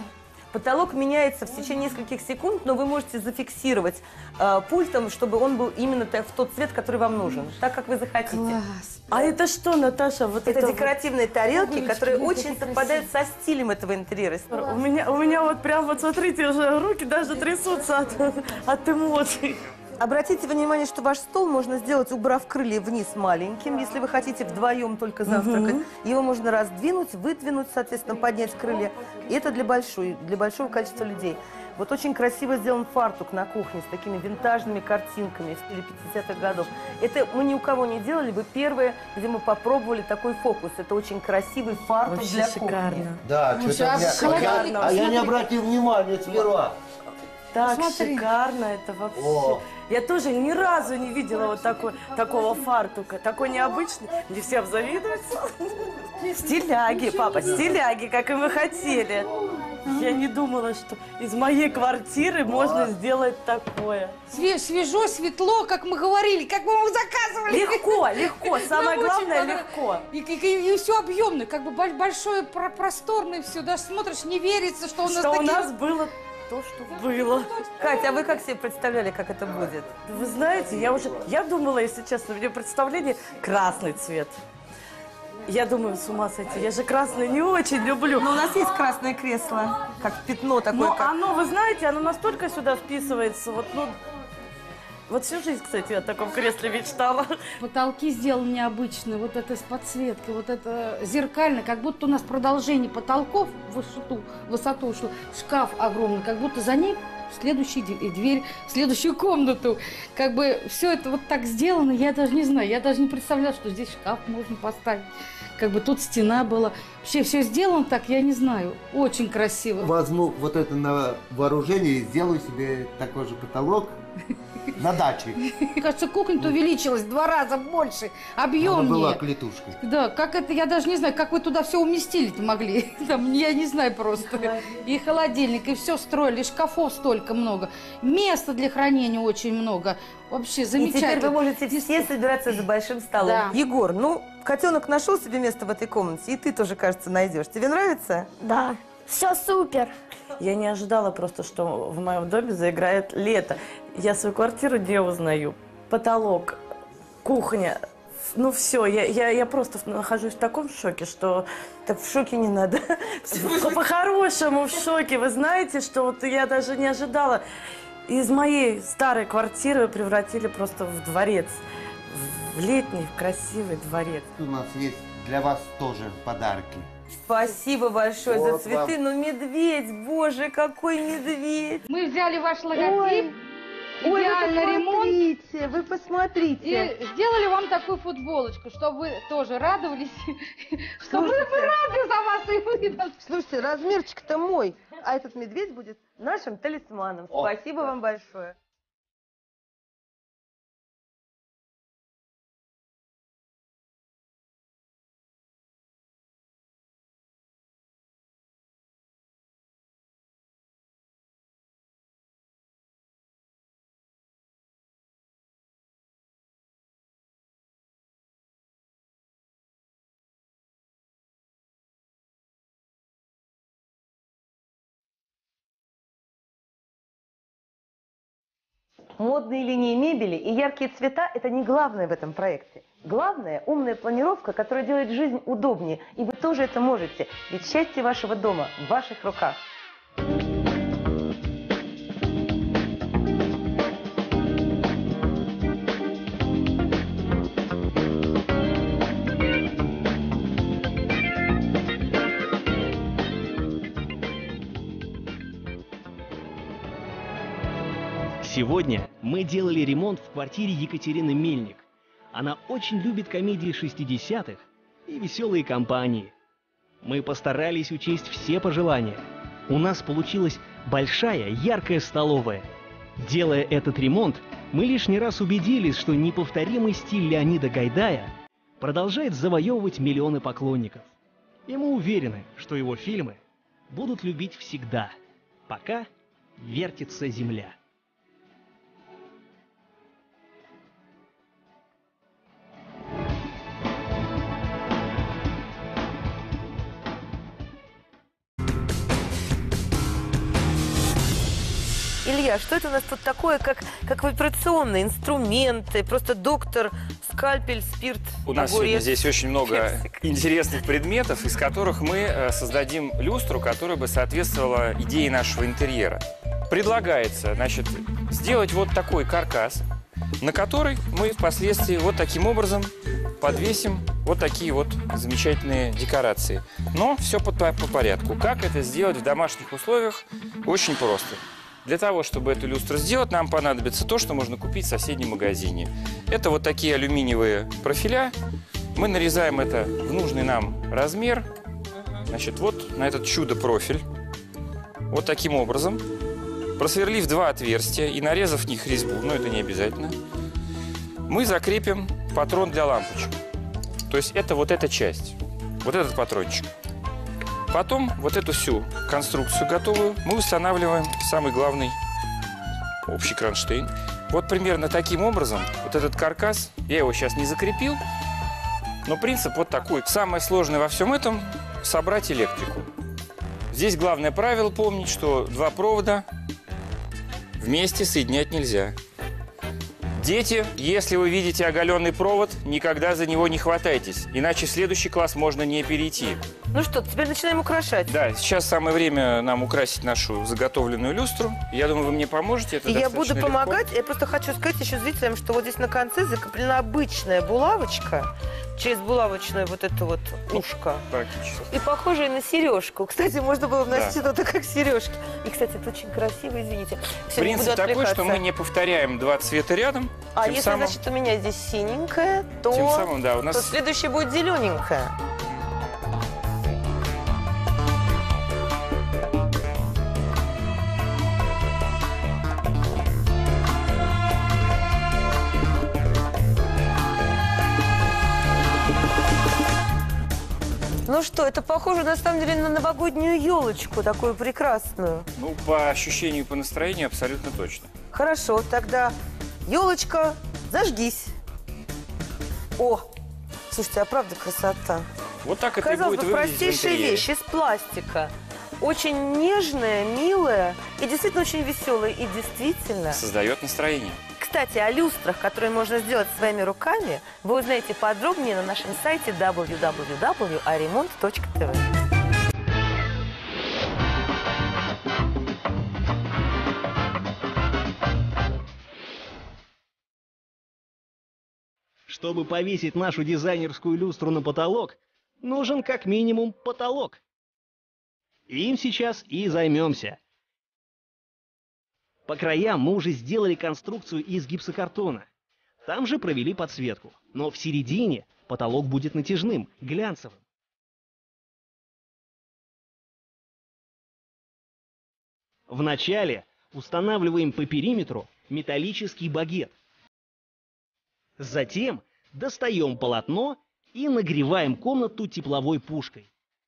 Потолок меняется в течение нескольких секунд, но вы можете зафиксировать э, пультом, чтобы он был именно в тот цвет, который вам нужен, так как вы захотите. Класс. А это что, Наташа? Вот это, это декоративные вот... тарелки, Бабулечки, которые ну, очень совпадают со стилем этого интерьера. У меня, у меня вот прям вот смотрите, уже руки даже трясутся от, от эмоций. Обратите внимание, что ваш стол можно сделать, убрав крылья вниз маленьким, если вы хотите вдвоем только завтракать. Угу. Его можно раздвинуть, выдвинуть, соответственно, поднять крылья. И это для, большой, для большого количества людей. Вот очень красиво сделан фартук на кухне с такими винтажными картинками в стиле пятидесятых годов. Это мы ни у кого не делали, вы первые, где мы попробовали такой фокус. Это очень красивый фартук вообще для шикарно. кухни. Да, ну, что-то я, я, а я не обратил внимания сперва. Так Посмотри. шикарно это вообще. О. Я тоже ни разу не видела вот такой, такого фартука. Такой необычный. Не всем завидуются. Стиляги, папа, стиляги, как и мы хотели. Я не думала, что из моей квартиры можно сделать такое. Свежо, светло, как мы говорили, как мы заказывали. Легко, легко. Самое главное, легко. И, и, и все объемно, как бы большое, просторное все. Даже смотришь, не верится, что у нас Что такие... у нас было то, что было. Катя, а вы как себе представляли, как это будет? Вы знаете, я уже, я думала, если честно, у меня представление красный цвет. Я думаю, с ума сойти, я же красный не очень люблю. Но у нас есть красное кресло, как пятно такое. Но как... оно, вы знаете, оно настолько сюда вписывается, вот, ну, вот всю жизнь, кстати, я о таком кресле мечтала. Потолки сделаны необычные, вот это с подсветкой, вот это зеркально, как будто у нас продолжение потолков в высоту, высоту, что шкаф огромный, как будто за ней следующая дверь, в следующую комнату. Как бы все это вот так сделано, я даже не знаю, я даже не представляла, что здесь шкаф можно поставить. Как бы тут стена была. Вообще все сделано так, я не знаю, очень красиво. Возьму вот это на вооружение и сделаю себе такой же потолок. На даче. Мне кажется, кухня-то увеличилась в два раза больше, объемнее. Она была клетушкой. Да, как это, я даже не знаю, как вы туда все уместили-то могли. Там, я не знаю просто. И холодильник, и все строили, и шкафов столько много. Места для хранения очень много. Вообще замечательно. И теперь вы можете все собираться за большим столом. Да. Егор, ну, котенок нашел себе место в этой комнате, и ты тоже, кажется, найдешь. Тебе нравится? Да. Все супер. Я не ожидала просто, что в моем доме заиграет лето. Я свою квартиру не узнаю. Потолок, кухня, ну все, я, я, я просто нахожусь в таком шоке, что... Так в шоке не надо. По-хорошему в шоке. Вы знаете, что вот я даже не ожидала. Из моей старой квартиры превратили просто в дворец. В летний, красивый дворец. У нас есть для вас тоже подарки. Спасибо большое вот за цветы. вам. Ну, медведь, боже, какой медведь. Мы взяли ваш логотип, Ой, идеальный вы ремонт. посмотрите, вы посмотрите. И сделали вам такую футболочку, чтобы вы тоже радовались, чтобы мы рады за вас и вы. Слушайте, размерчик-то мой, а этот медведь будет нашим талисманом. О, Спасибо да. вам большое. Модные линии мебели и яркие цвета – это не главное в этом проекте. Главное – умная планировка, которая делает жизнь удобнее. И вы тоже это можете. Ведь счастье вашего дома в ваших руках. Сегодня мы делали ремонт в квартире Екатерины Мельник. Она очень любит комедии шестидесятых и веселые компании. Мы постарались учесть все пожелания. У нас получилась большая, яркая столовая. Делая этот ремонт, мы лишний раз убедились, что неповторимый стиль Леонида Гайдая продолжает завоевывать миллионы поклонников. И мы уверены, что его фильмы будут любить всегда, пока вертится земля. Илья, что это у нас тут такое, как, как в операционной, инструменты, просто доктор, скальпель, спирт, У нас огурец, сегодня здесь очень много персик. интересных предметов, из которых мы э, создадим люстру, которая бы соответствовала идее нашего интерьера. Предлагается, значит, сделать вот такой каркас, на который мы впоследствии вот таким образом подвесим вот такие вот замечательные декорации. Но все по, по порядку. Как это сделать в домашних условиях? Очень просто. Для того, чтобы эту люстру сделать, нам понадобится то, что можно купить в соседнем магазине. Это вот такие алюминиевые профиля. Мы нарезаем это в нужный нам размер. Значит, вот на этот чудо-профиль. Вот таким образом. Просверлив два отверстия и нарезав в них резьбу, но это не обязательно, мы закрепим патрон для лампочек. То есть это вот эта часть, вот этот патрончик. Потом вот эту всю конструкцию готовую мы устанавливаем в самый главный общий кронштейн. Вот примерно таким образом вот этот каркас, я его сейчас не закрепил, но принцип вот такой. Самое сложное во всем этом – собрать электрику. Здесь главное правило помнить, что два провода вместе соединять нельзя. Дети, если вы видите оголенный провод, никогда за него не хватайтесь, иначе в следующий класс можно не перейти. Ну что, теперь начинаем украшать. Да, сейчас самое время нам украсить нашу заготовленную люстру. Я думаю, вы мне поможете. Это И я буду достаточно помогать. легко. Я просто хочу сказать еще зрителям, что вот здесь на конце закреплена обычная булавочка. Через булавочное вот это вот ушко. Практически. И похожее на сережку. Кстати, можно было бы носить Да. это как сережки. И, кстати, это очень красиво, извините. Всё, не буду Принцип такой, отвлекаться. что мы не повторяем два цвета рядом. А тем если, самым... значит, у меня здесь синенькая, то, Тем самым, да, у нас- то следующее будет зелененькая. Ну что, это похоже на самом деле на новогоднюю елочку, такую прекрасную. Ну, по ощущению, по настроению абсолютно точно. Хорошо, тогда елочка, зажгись. О, слушайте, а правда красота. Вот так это Казалось и будет бы, выглядеть в простейшая интерьере. вещь из пластика. Очень нежная, милая и действительно очень веселая. И действительно... Создает настроение. Кстати, о люстрах, которые можно сделать своими руками, вы узнаете подробнее на нашем сайте дабл ю дабл ю дабл ю точка аремонт точка тэ вэ. Чтобы повесить нашу дизайнерскую люстру на потолок, нужен как минимум потолок. Им сейчас и займемся. По краям мы уже сделали конструкцию из гипсокартона. Там же провели подсветку. Но в середине потолок будет натяжным, глянцевым. Вначале устанавливаем по периметру металлический багет. Затем достаем полотно и нагреваем комнату тепловой пушкой.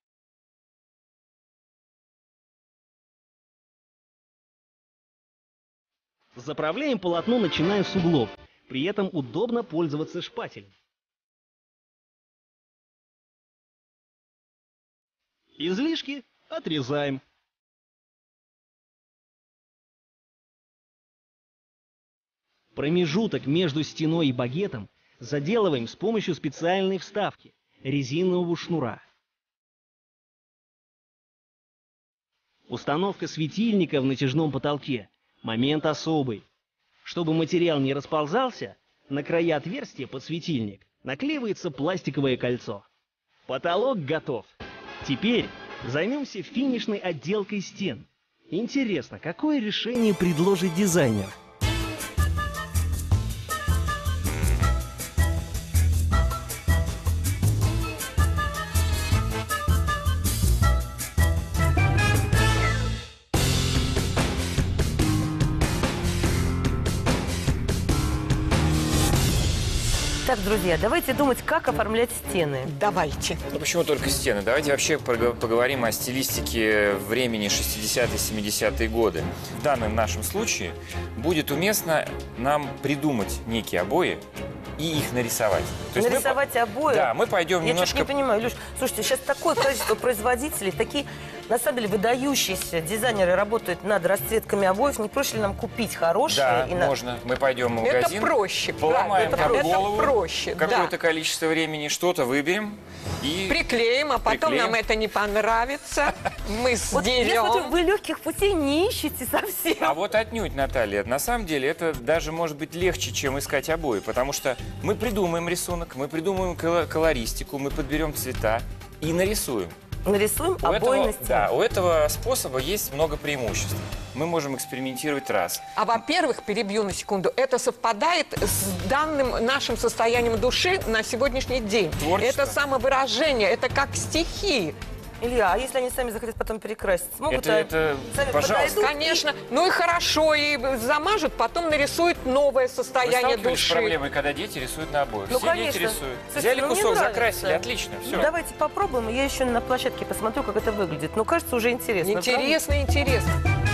Заправляем полотно, начиная с углов. При этом удобно пользоваться шпателем. Излишки отрезаем. Промежуток между стеной и багетом заделываем с помощью специальной вставки – резинового шнура. Установка светильника в натяжном потолке – момент особый. Чтобы материал не расползался, на края отверстия под светильник наклеивается пластиковое кольцо. Потолок готов. Теперь займемся финишной отделкой стен. Интересно, какое решение предложит дизайнер? Так, друзья, давайте думать, как оформлять стены. Давайте. Ну почему только стены? Давайте вообще пого- поговорим о стилистике времени шестидесятые-семидесятые годы. В данном нашем случае будет уместно нам придумать некие обои и их нарисовать. То есть мы Нарисовать по- обои? Да, мы пойдем Я немножко... чуть не понимаю, Илюш, слушайте, сейчас такое количество производителей, такие На самом деле выдающиеся дизайнеры работают над расцветками обоев. Не проще ли нам купить хорошие? Да, и на... можно. Мы пойдем в Это магазин, проще, поломаем правда, там это голову, проще, какое-то да. количество времени, что-то выберем и приклеим, а потом приклеим. нам это не понравится. Мы Вот я сдерем. смотрю, вы легких путей не ищете совсем. А вот отнюдь, Наталья, на самом деле это даже может быть легче, чем искать обои, потому что мы придумаем рисунок, мы придумаем кол- колористику, мы подберем цвета и нарисуем. Нарисуем У обои этого, на стене. да, у этого способа есть много преимуществ. Мы можем экспериментировать раз. А во-первых, перебью на секунду, это совпадает с данным нашим состоянием души на сегодняшний день. Творчество. Это самовыражение, это как стихи. Илья, а если они сами захотят потом перекрасить? Смогут? Это- а это, сами пожалуйста. подойдут и- Конечно. Ну и хорошо, и замажут, потом нарисуют новое Вы состояние сталкивались с души. проблемой, когда дети рисуют на обоях? Ну, Все конечно. дети рисуют. Слушайте, Взяли ну, мне кусок, нравится. закрасили, отлично, все. Ну, давайте попробуем. Я еще на площадке посмотрю, как это выглядит. Ну, кажется, уже интересно. Интересно, интересно.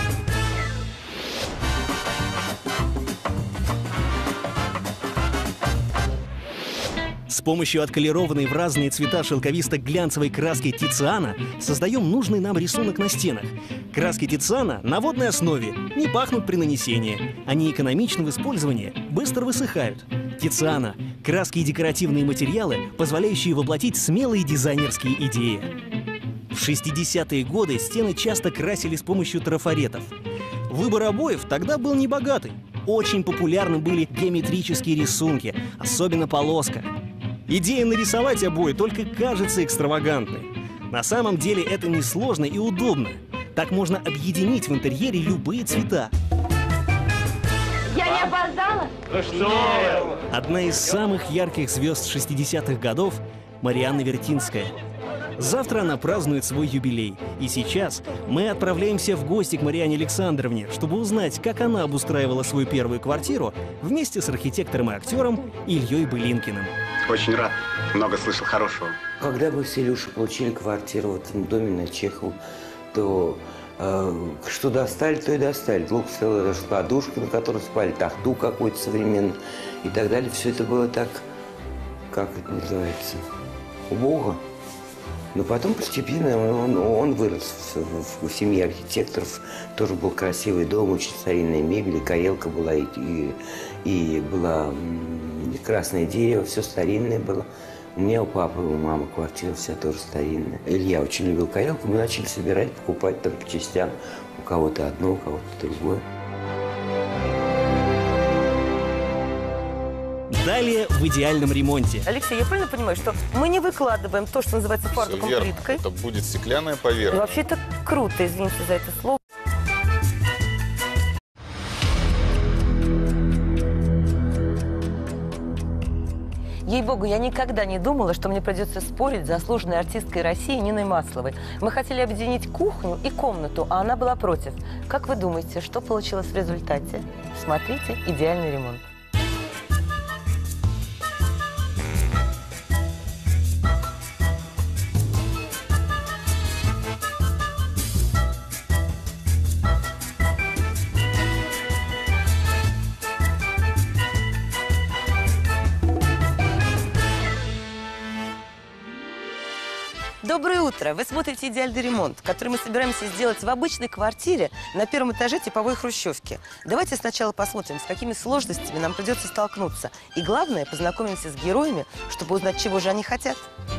С помощью отколерованной в разные цвета шелковисто-глянцевой краски Тициана создаем нужный нам рисунок на стенах. Краски Тициана на водной основе, не пахнут при нанесении. Они экономичны в использовании, быстро высыхают. Тициана – краски и декоративные материалы, позволяющие воплотить смелые дизайнерские идеи. В шестидесятые годы стены часто красили с помощью трафаретов. Выбор обоев тогда был небогатый. Очень популярны были геометрические рисунки, особенно полоска. Идея нарисовать обои только кажется экстравагантной. На самом деле это несложно и удобно. Так можно объединить в интерьере любые цвета. Я не опоздала? Ну что? Одна из самых ярких звезд шестидесятых годов – Марианна Вертинская. Завтра она празднует свой юбилей. И сейчас мы отправляемся в гости к Марианне Александровне, чтобы узнать, как она обустраивала свою первую квартиру вместе с архитектором и актером Ильей Былинкиным. Очень рад. Много слышал хорошего. Когда мы с Илюшей получили квартиру в этом доме на Чехову, то э, что достали, то и достали. Лук целая даже подушка, на которой спали, тахту какой-то современный и так далее. Все это было так, как это называется, убого. Но потом постепенно он, он вырос в, в, в семье архитекторов. Тоже был красивый дом, очень старинная мебель, и каелка была, и, и, и была м, красное дерево, все старинное было. У меня у папы, у мамы квартира вся тоже старинная. Илья очень любил каелку, мы начали собирать, покупать там по частям. У кого-то одно, у кого-то другое. Далее в идеальном ремонте. Алексей, я правильно понимаю, что мы не выкладываем то, что называется Всё фартуком верно. плиткой? Это будет стеклянная И поверхность. вообще это круто, извините за это слово. Ей-богу, я никогда не думала, что мне придется спорить с заслуженной артисткой России Ниной Масловой. Мы хотели объединить кухню и комнату, а она была против. Как вы думаете, что получилось в результате? Смотрите «Идеальный ремонт». Доброе утро! Вы смотрите «Идеальный ремонт», который мы собираемся сделать в обычной квартире на первом этаже типовой хрущевки. Давайте сначала посмотрим, с какими сложностями нам придется столкнуться. И главное, познакомимся с героями, чтобы узнать, чего же они хотят.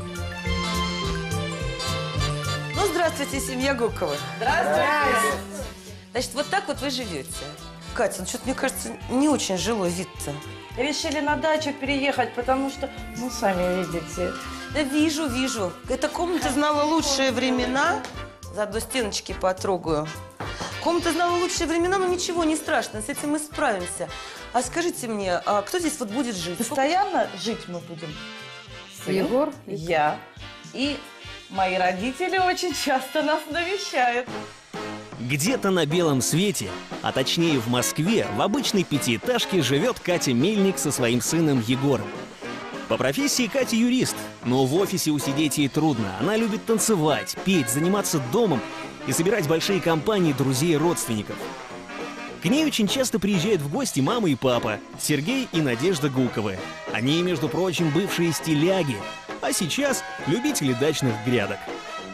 Ну, здравствуйте, семья Гуковых. Здравствуйте. Значит, вот так вот вы живете. Катя, ну что-то, мне кажется, не очень жилой вид-то. Решили на дачу переехать, потому что, ну, сами видите. Да вижу, вижу. Эта комната знала лучшие времена. Заодно стеночки потрогаю. Комната знала лучшие времена, но ничего, не страшно, с этим мы справимся. А скажите мне, а кто здесь вот будет жить? Постоянно жить мы будем. Сын, Егор? я и мои родители очень часто нас навещают. Где-то на белом свете, а точнее в Москве, в обычной пятиэтажке живет Катя Мельник со своим сыном Егором. По профессии Катя юрист, но в офисе усидеть ей трудно. Она любит танцевать, петь, заниматься домом и собирать большие компании друзей и родственников. К ней очень часто приезжают в гости мама и папа, Сергей и Надежда Гуковы. Они, между прочим, бывшие стиляги, а сейчас любители дачных грядок.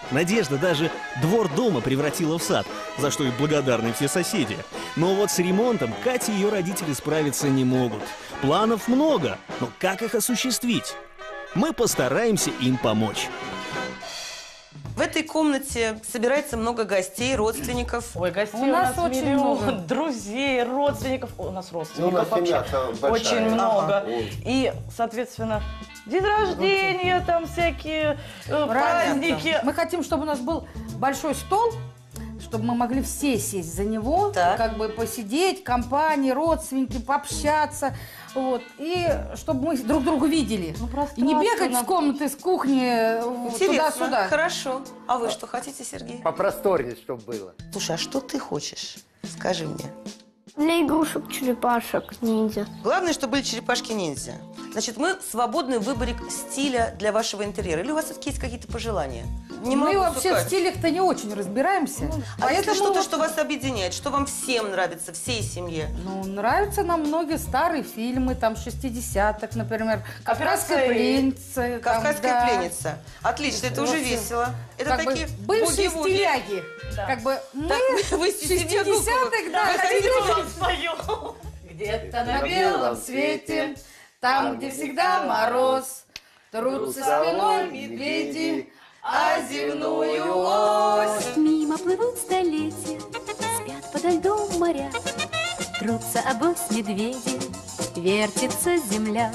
Надежда даже двор дома превратила в сад, за что и благодарны все соседи. Но вот с ремонтом Катя и ее родители справиться не могут. Планов много, но как их осуществить? Мы постараемся им помочь. В этой комнате собирается много гостей, родственников. Ой, гостей У у нас нас, очень миллион, много. друзей, родственников. О, у нас родственников Ну, у нас вообще семья большая. очень Ага. много. Ой. И, соответственно, день рождения, там всякие э, праздники. Мы хотим, чтобы у нас был большой стол, чтобы мы могли все сесть за него, Так. как бы посидеть, компании, родственники, пообщаться. Вот. И чтобы мы друг друга видели. И не бегать с комнаты, с кухни э, Интересно. туда-сюда. Хорошо. А вы что хотите, Сергей? Попросторнее, чтобы было. Слушай, а что ты хочешь? Скажи мне. Для игрушек черепашек ниндзя. Главное, чтобы были черепашки-ниндзя. Значит, мы свободны в выборе стиля для вашего интерьера. Или у вас все-таки есть какие-то пожелания? Не Мы могу, вообще в Катя. стилях-то не очень разбираемся. А если Поэтому что-то, вот, что вас объединяет, что вам всем нравится, всей семье? ну, нравятся нам многие старые фильмы, там, шестидесятых, например. «Кавказская «Операция пленница». там, Кавказская да. пленница. Отлично, это уже Вообще. весело. Это Как бы такие бывшие буги-вуги. стиляги. Как бы мы Так, вы в шестидесятых, да, Вы хотели хотите Спою. где-то на белом свете, там, где всегда мороз, трутся спиной медведи, а земную ось. Мимо плывут столетия, спят подо льдом моря, трутся обось медведи, вертится земля.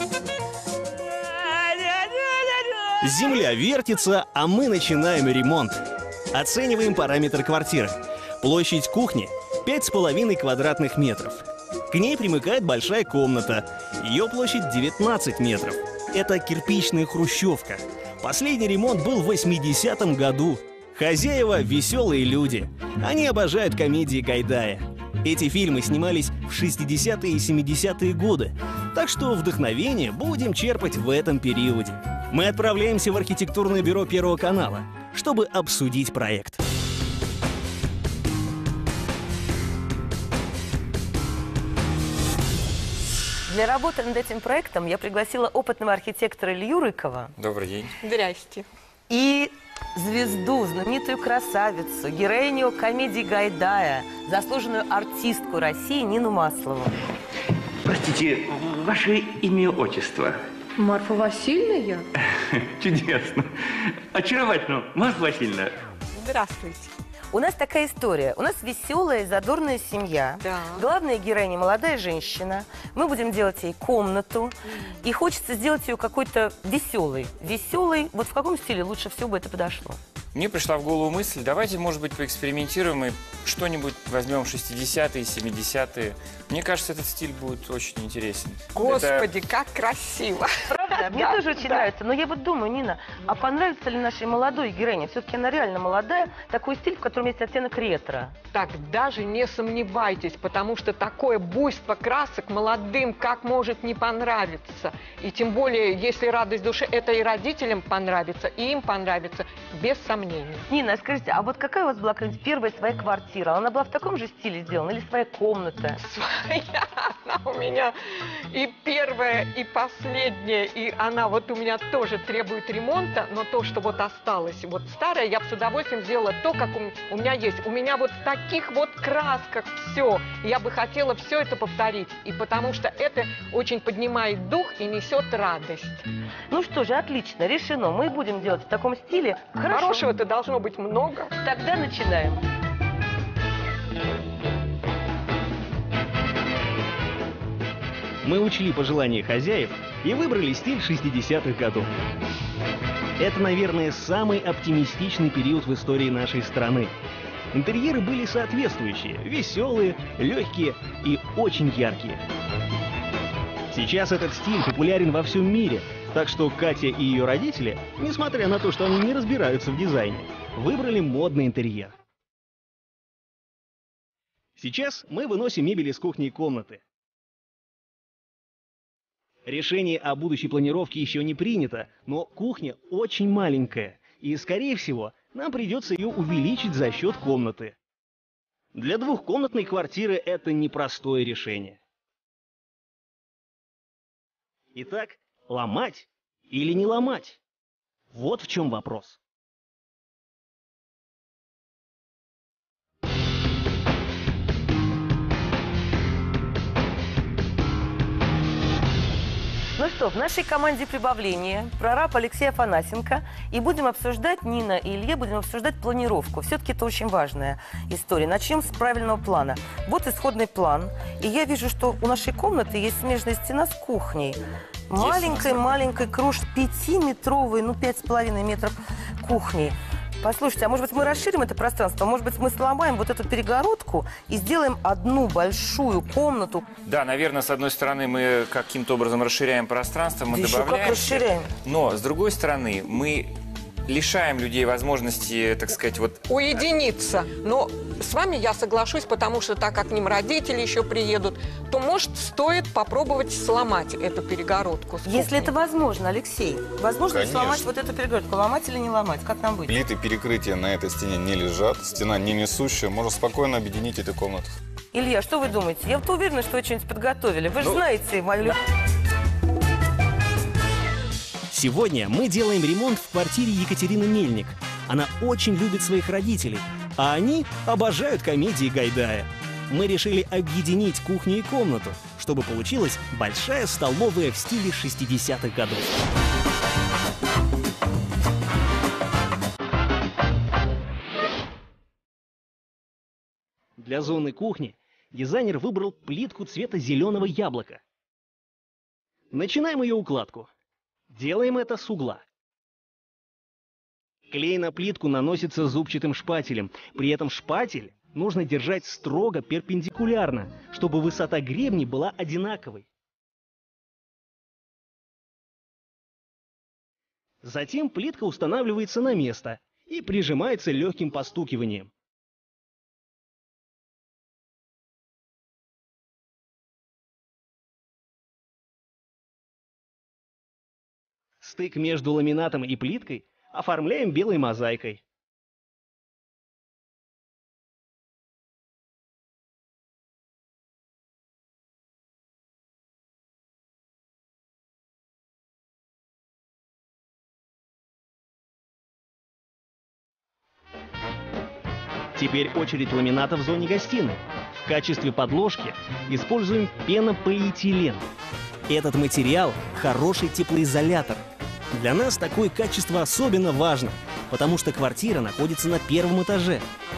Земля вертится, а мы начинаем ремонт. Оцениваем параметры квартиры. Площадь кухни – пять с половиной квадратных метров. К ней примыкает большая комната. Ее площадь девятнадцать метров. Это кирпичная хрущевка. Последний ремонт был в восьмидесятом году. Хозяева – веселые люди. Они обожают комедии Гайдая. Эти фильмы снимались в шестидесятые и семидесятые годы. Так что вдохновение будем черпать в этом периоде. Мы отправляемся в архитектурное бюро Первого канала, чтобы обсудить проект. Для работы над этим проектом я пригласила опытного архитектора Илью Рыкова Добрый день. Здрасте. и звезду, знаменитую красавицу, героиню комедии Гайдая, заслуженную артистку России Нину Маслову. Простите, ваше имя, отчество? Марфа Васильевна я? Чудесно. Очаровательно. Марфа Васильевна. Здравствуйте. У нас такая история. У нас веселая, задорная семья. Да. Главная героиня – молодая женщина. Мы будем делать ей комнату. И хочется сделать ее какой-то веселой. Веселой. Вот в каком стиле лучше всего бы это подошло? Мне пришла в голову мысль, давайте, может быть, поэкспериментируем и что-нибудь возьмем шестидесятые, семидесятые. Мне кажется, этот стиль будет очень интересен. Господи, как красиво. Правда? Мне Да, тоже очень да. нравится. Но я вот думаю, Нина, а понравится ли нашей молодой героине? Все-таки она реально молодая. Такой стиль, в котором есть оттенок ретро. Так даже не сомневайтесь, потому что такое буйство красок молодым как может не понравиться. И тем более, если радость души, это и родителям понравится, и им понравится, без сомнения. Нина, скажите, а вот какая у вас была какая-нибудь первая своя квартира? Она была в таком же стиле сделана или своя комната? Своя она у меня и первая, и последняя, и она вот у меня тоже требует ремонта, но то, что вот осталось, вот старое, я бы с удовольствием сделала то, как у, у меня есть. У меня вот в таких вот красках все. Я бы хотела все это повторить, и потому что это очень поднимает дух и несет радость. Ну что же, отлично, решено. Мы будем делать в таком стиле. Хорошо. Хорошего-то должно быть много. Тогда начинаем. Мы учли пожелания хозяев и выбрали стиль шестидесятых годов. Это, наверное, самый оптимистичный период в истории нашей страны. Интерьеры были соответствующие, веселые, легкие и очень яркие. Сейчас этот стиль популярен во всем мире, так что Катя и ее родители, несмотря на то, что они не разбираются в дизайне, выбрали модный интерьер. Сейчас мы выносим мебель из кухни и комнаты. Решение о будущей планировке еще не принято, но кухня очень маленькая, и, скорее всего, нам придется ее увеличить за счет комнаты. Для двухкомнатной квартиры это непростое решение. Итак, ломать или не ломать? Вот в чем вопрос. что, в нашей команде прибавления прораб Алексей Афанасенко. И будем обсуждать, Нина и Илья, будем обсуждать планировку. Все-таки это очень важная история. Начнем с правильного плана. Вот исходный план. И я вижу, что у нашей комнаты есть смежная стена с кухней. Маленькой-маленькой круж, пятиметровой, ну, пять с половиной метров кухни. Послушайте, а может быть мы расширим это пространство? Может быть мы сломаем вот эту перегородку и сделаем одну большую комнату? Да, наверное, с одной стороны мы каким-то образом расширяем пространство, мы да добавляем. Еще как расширяем. Но, с другой стороны, мы лишаем людей возможности, так сказать, вот... Уединиться. Но с вами я соглашусь, потому что так как к ним родители еще приедут, то, может, стоит попробовать сломать эту перегородку. Если это возможно, Алексей. Возможно Конечно. сломать вот эту перегородку? Ломать или не ломать? Как нам быть? Плиты перекрытия на этой стене не лежат, стена не несущая, можно спокойно объединить эти комнаты. Илья, что вы думаете? Я вот уверена, что вы что-нибудь подготовили. Вы же Ну... знаете мою любовь. Сегодня мы делаем ремонт в квартире Екатерины Мельник. Она очень любит своих родителей, а они обожают комедии Гайдая. Мы решили объединить кухню и комнату, чтобы получилась большая столовая в стиле шестидесятых годов. Для зоны кухни дизайнер выбрал плитку цвета зеленого яблока. Начинаем ее укладку. Делаем это с угла. Клей на плитку наносится зубчатым шпателем. При этом шпатель нужно держать строго перпендикулярно, чтобы высота гребней была одинаковой. Затем плитка устанавливается на место и прижимается легким постукиванием. Стык между ламинатом и плиткой оформляем белой мозаикой. Теперь очередь ламината в зоне гостиной. В качестве подложки используем пенополиэтилен. Этот материал – хороший теплоизолятор. Для нас такое качество особенно важно, потому что квартира находится на первом этаже.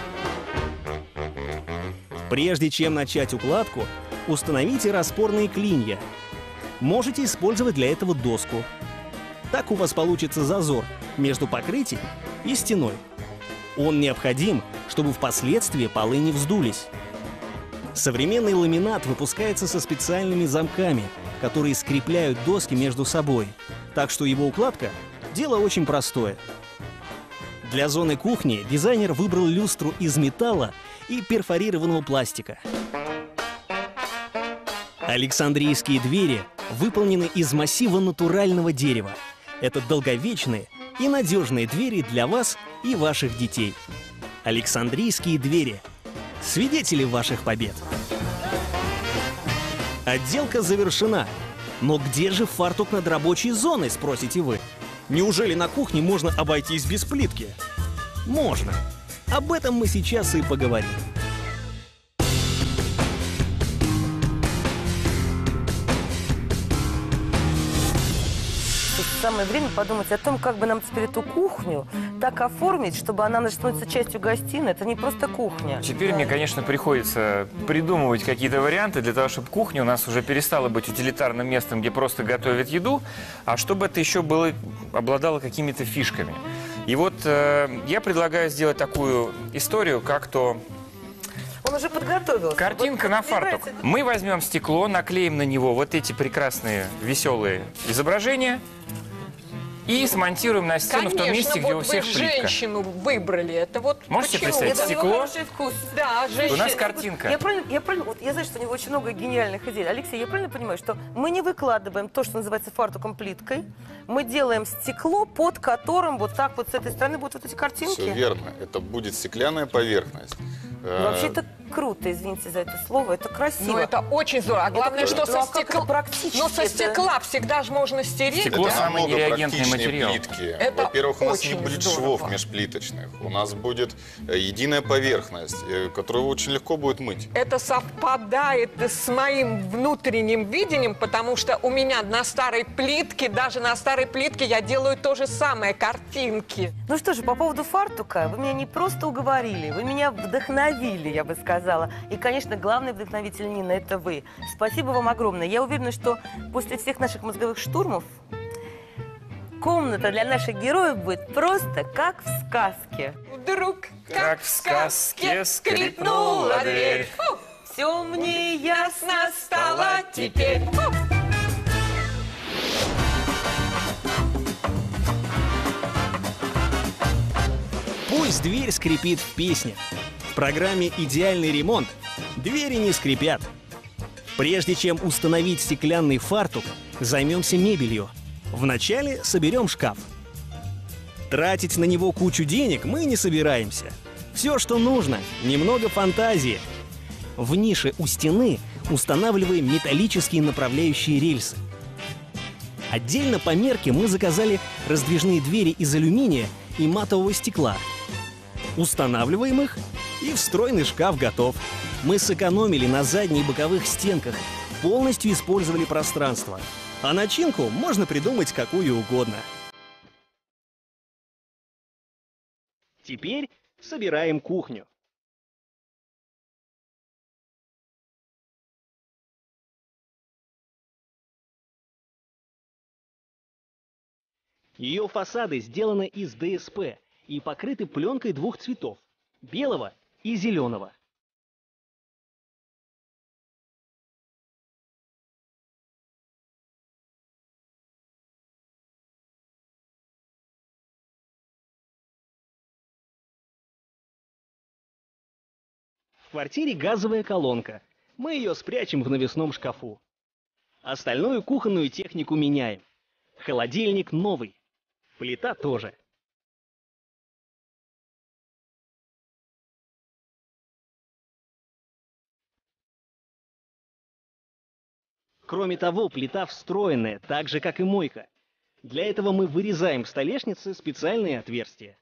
Прежде чем начать укладку, установите распорные клинья. Можете использовать для этого доску. Так у вас получится зазор между покрытием и стеной. Он необходим, чтобы впоследствии полы не вздулись. Современный ламинат выпускается со специальными замками, которые скрепляют доски между собой. Так что его укладка – дело очень простое. Для зоны кухни дизайнер выбрал люстру из металла и перфорированного пластика. Александрийские двери выполнены из массива натурального дерева. Это долговечные и надежные двери для вас и ваших детей. Александрийские двери – свидетели ваших побед. Отделка завершена. Но где же фартук над рабочей зоной, спросите вы? Неужели на кухне можно обойтись без плитки? Можно. Об этом мы сейчас и поговорим. Самое время подумать о том, как бы нам теперь эту кухню так оформить, чтобы она становится частью гостиной. Это не просто кухня. Теперь да. мне, конечно, приходится придумывать какие-то варианты для того, чтобы кухня у нас уже перестала быть утилитарным местом, где просто готовят еду, а чтобы это еще было, обладало какими-то фишками. И вот э, я предлагаю сделать такую историю, как то... Он уже подготовился. Картинка вот, на фартук. Мы возьмем стекло, наклеим на него вот эти прекрасные, веселые изображения и смонтируем на стену Конечно, в том месте, где вот у всех вы плитка. женщину выбрали. Это вот можете почему? представить? Это Стекло. Вкус. Да, женщина. У нас картинка. Я правильно, я правильно, вот я знаю, что у него очень много гениальных идей. Алексей, я правильно понимаю, что мы не выкладываем то, что называется фартуком плиткой, мы делаем стекло, под которым вот так вот с этой стороны будут вот эти картинки? Все верно. Это будет стеклянная поверхность. Вообще-то круто, извините за это слово, это красиво. Ну, это очень здорово. А главное, Это что круто. со Ну, а как стекла... это практически? Но со Это- стекла всегда же можно стереть. Стекло Это самый намного нереагентный практичнее материал. плитки. Это Во-первых, у нас не очень будет здорово. швов межплиточных. У нас будет э, единая поверхность, э, которую очень легко будет мыть. Это совпадает с моим внутренним видением, потому что у меня на старой плитке, даже на старой плитке я делаю то же самое, картинки. Ну что же, по поводу фартука, вы меня не просто уговорили, вы меня вдохновили, я бы сказала. И, конечно, главный вдохновитель, Нина, это вы. Спасибо вам огромное. Я уверена, что после всех наших мозговых штурмов комната для наших героев будет просто как в сказке. Вдруг, Как в сказке скрипнула дверь. Все мне ясно стало теперь. Пусть дверь скрипит в песне. В программе «Идеальный ремонт» двери не скрипят. Прежде чем установить стеклянный фартук, займемся мебелью. Вначале соберем шкаф. Тратить на него кучу денег мы не собираемся. Все, что нужно, немного фантазии. В нише у стены устанавливаем металлические направляющие рельсы. Отдельно по мерке мы заказали раздвижные двери из алюминия и матового стекла. Устанавливаем их, и встроенный шкаф готов. Мы сэкономили на задней и боковых стенках, полностью использовали пространство. А начинку можно придумать какую угодно. Теперь собираем кухню. Ее фасады сделаны из ДСП и покрыты пленкой двух цветов – белого и зеленого. В квартире газовая колонка. Мы ее спрячем в навесном шкафу. Остальную кухонную технику меняем. Холодильник новый. Плита тоже. Кроме того, плита встроенная, так же, как и мойка. Для этого мы вырезаем в столешнице специальные отверстия.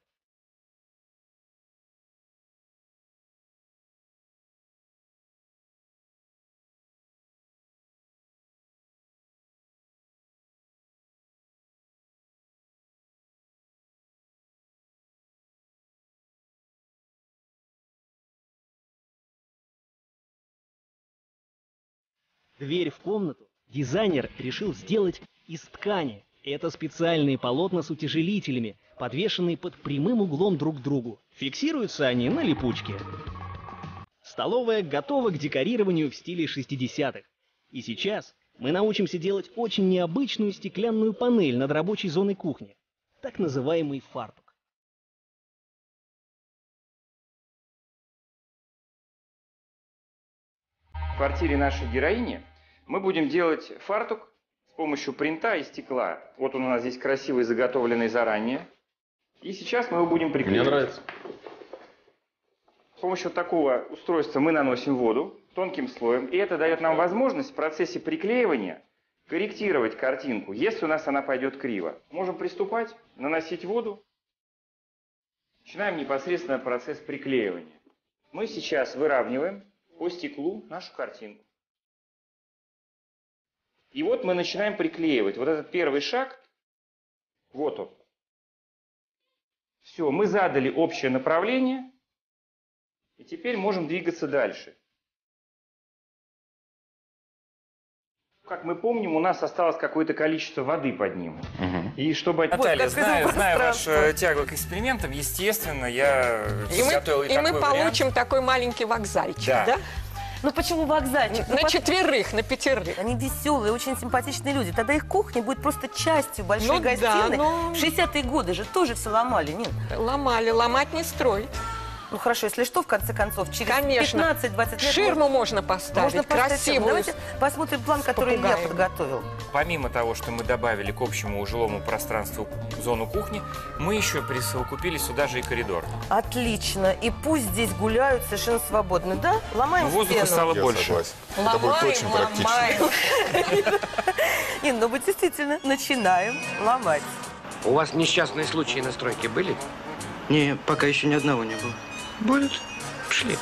Дверь в комнату дизайнер решил сделать из ткани. Это специальные полотна с утяжелителями, подвешенные под прямым углом друг к другу. Фиксируются они на липучке. Столовая готова к декорированию в стиле шестидесятых. И сейчас мы научимся делать очень необычную стеклянную панель над рабочей зоной кухни. Так называемый фартук. В квартире нашей героини мы будем делать фартук с помощью принта и стекла. Вот он у нас здесь красивый, заготовленный заранее. И сейчас мы его будем приклеивать. Мне нравится. С помощью такого устройства мы наносим воду тонким слоем. И это дает нам возможность в процессе приклеивания корректировать картинку, если у нас она пойдет криво. Можем приступать, наносить воду. Начинаем непосредственно процесс приклеивания. Мы сейчас выравниваем по стеклу нашу картинку. И вот мы начинаем приклеивать. Вот этот первый шаг, вот он. Все, мы задали общее направление, и теперь можем двигаться дальше. Как мы помним, у нас осталось какое-то количество воды под ним. Угу. И чтобы... Наталья, вот, знаю, знаю вашу тягу к экспериментам, естественно, я И мы, готовил и, и такой мы вариант. получим такой маленький вокзальчик, Да. да? Ну почему вокзальчик? На Ну, четверых, на пятерых. Они веселые, очень симпатичные люди. Тогда их кухня будет просто частью большой Ну да, гостиной. но- В шестидесятые годы же тоже все ломали, нет? Ломали, ломать не строить. Ну хорошо, если что, в конце концов, через Конечно. пятнадцать-двадцать лет... Ширму можно поставить, можно поставить. красивую. Давайте посмотрим план, который я попугаем. подготовил. Помимо того, что мы добавили к общему жилому пространству зону кухни, мы еще присовокупили сюда же и коридор. Отлично. И пусть здесь гуляют совершенно свободно, да? Ломаем Ну, воздуха стену. стало больше. Это будет очень практично. Не, ну мы действительно начинаем ломать. У вас несчастные случаи на стройке были? Не, пока еще ни одного не было. Будет. Пошли.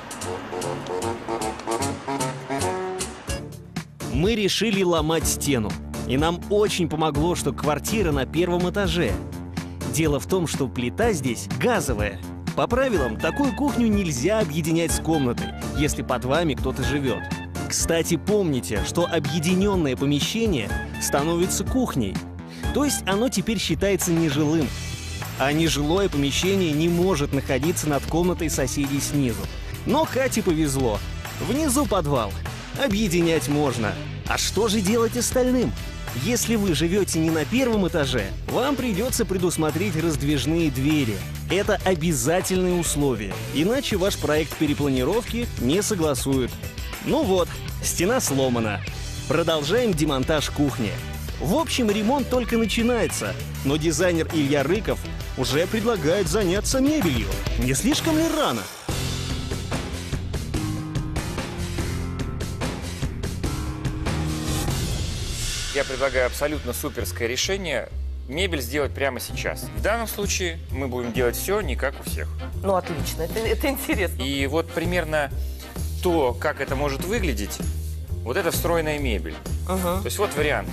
Мы решили ломать стену. И нам очень помогло, что квартира на первом этаже. Дело в том, что плита здесь газовая. По правилам, такую кухню нельзя объединять с комнатой, если под вами кто-то живет. Кстати, помните, что объединенное помещение становится кухней. То есть оно теперь считается нежилым. А нежилое помещение не может находиться над комнатой соседей снизу. Но Кате повезло. Внизу подвал. Объединять можно. А что же делать остальным? Если вы живете не на первом этаже, вам придется предусмотреть раздвижные двери. Это обязательное условие, иначе ваш проект перепланировки не согласуют. Ну вот, стена сломана. Продолжаем демонтаж кухни. В общем, ремонт только начинается, но дизайнер Илья Рыков уже предлагает заняться мебелью. Не слишком ли рано? Я предлагаю абсолютно суперское решение. Мебель сделать прямо сейчас. В данном случае мы будем делать все не как у всех. Ну, отлично, это, это интересно. И вот примерно то, как это может выглядеть, вот это встроенная мебель. Угу. То есть вот варианты.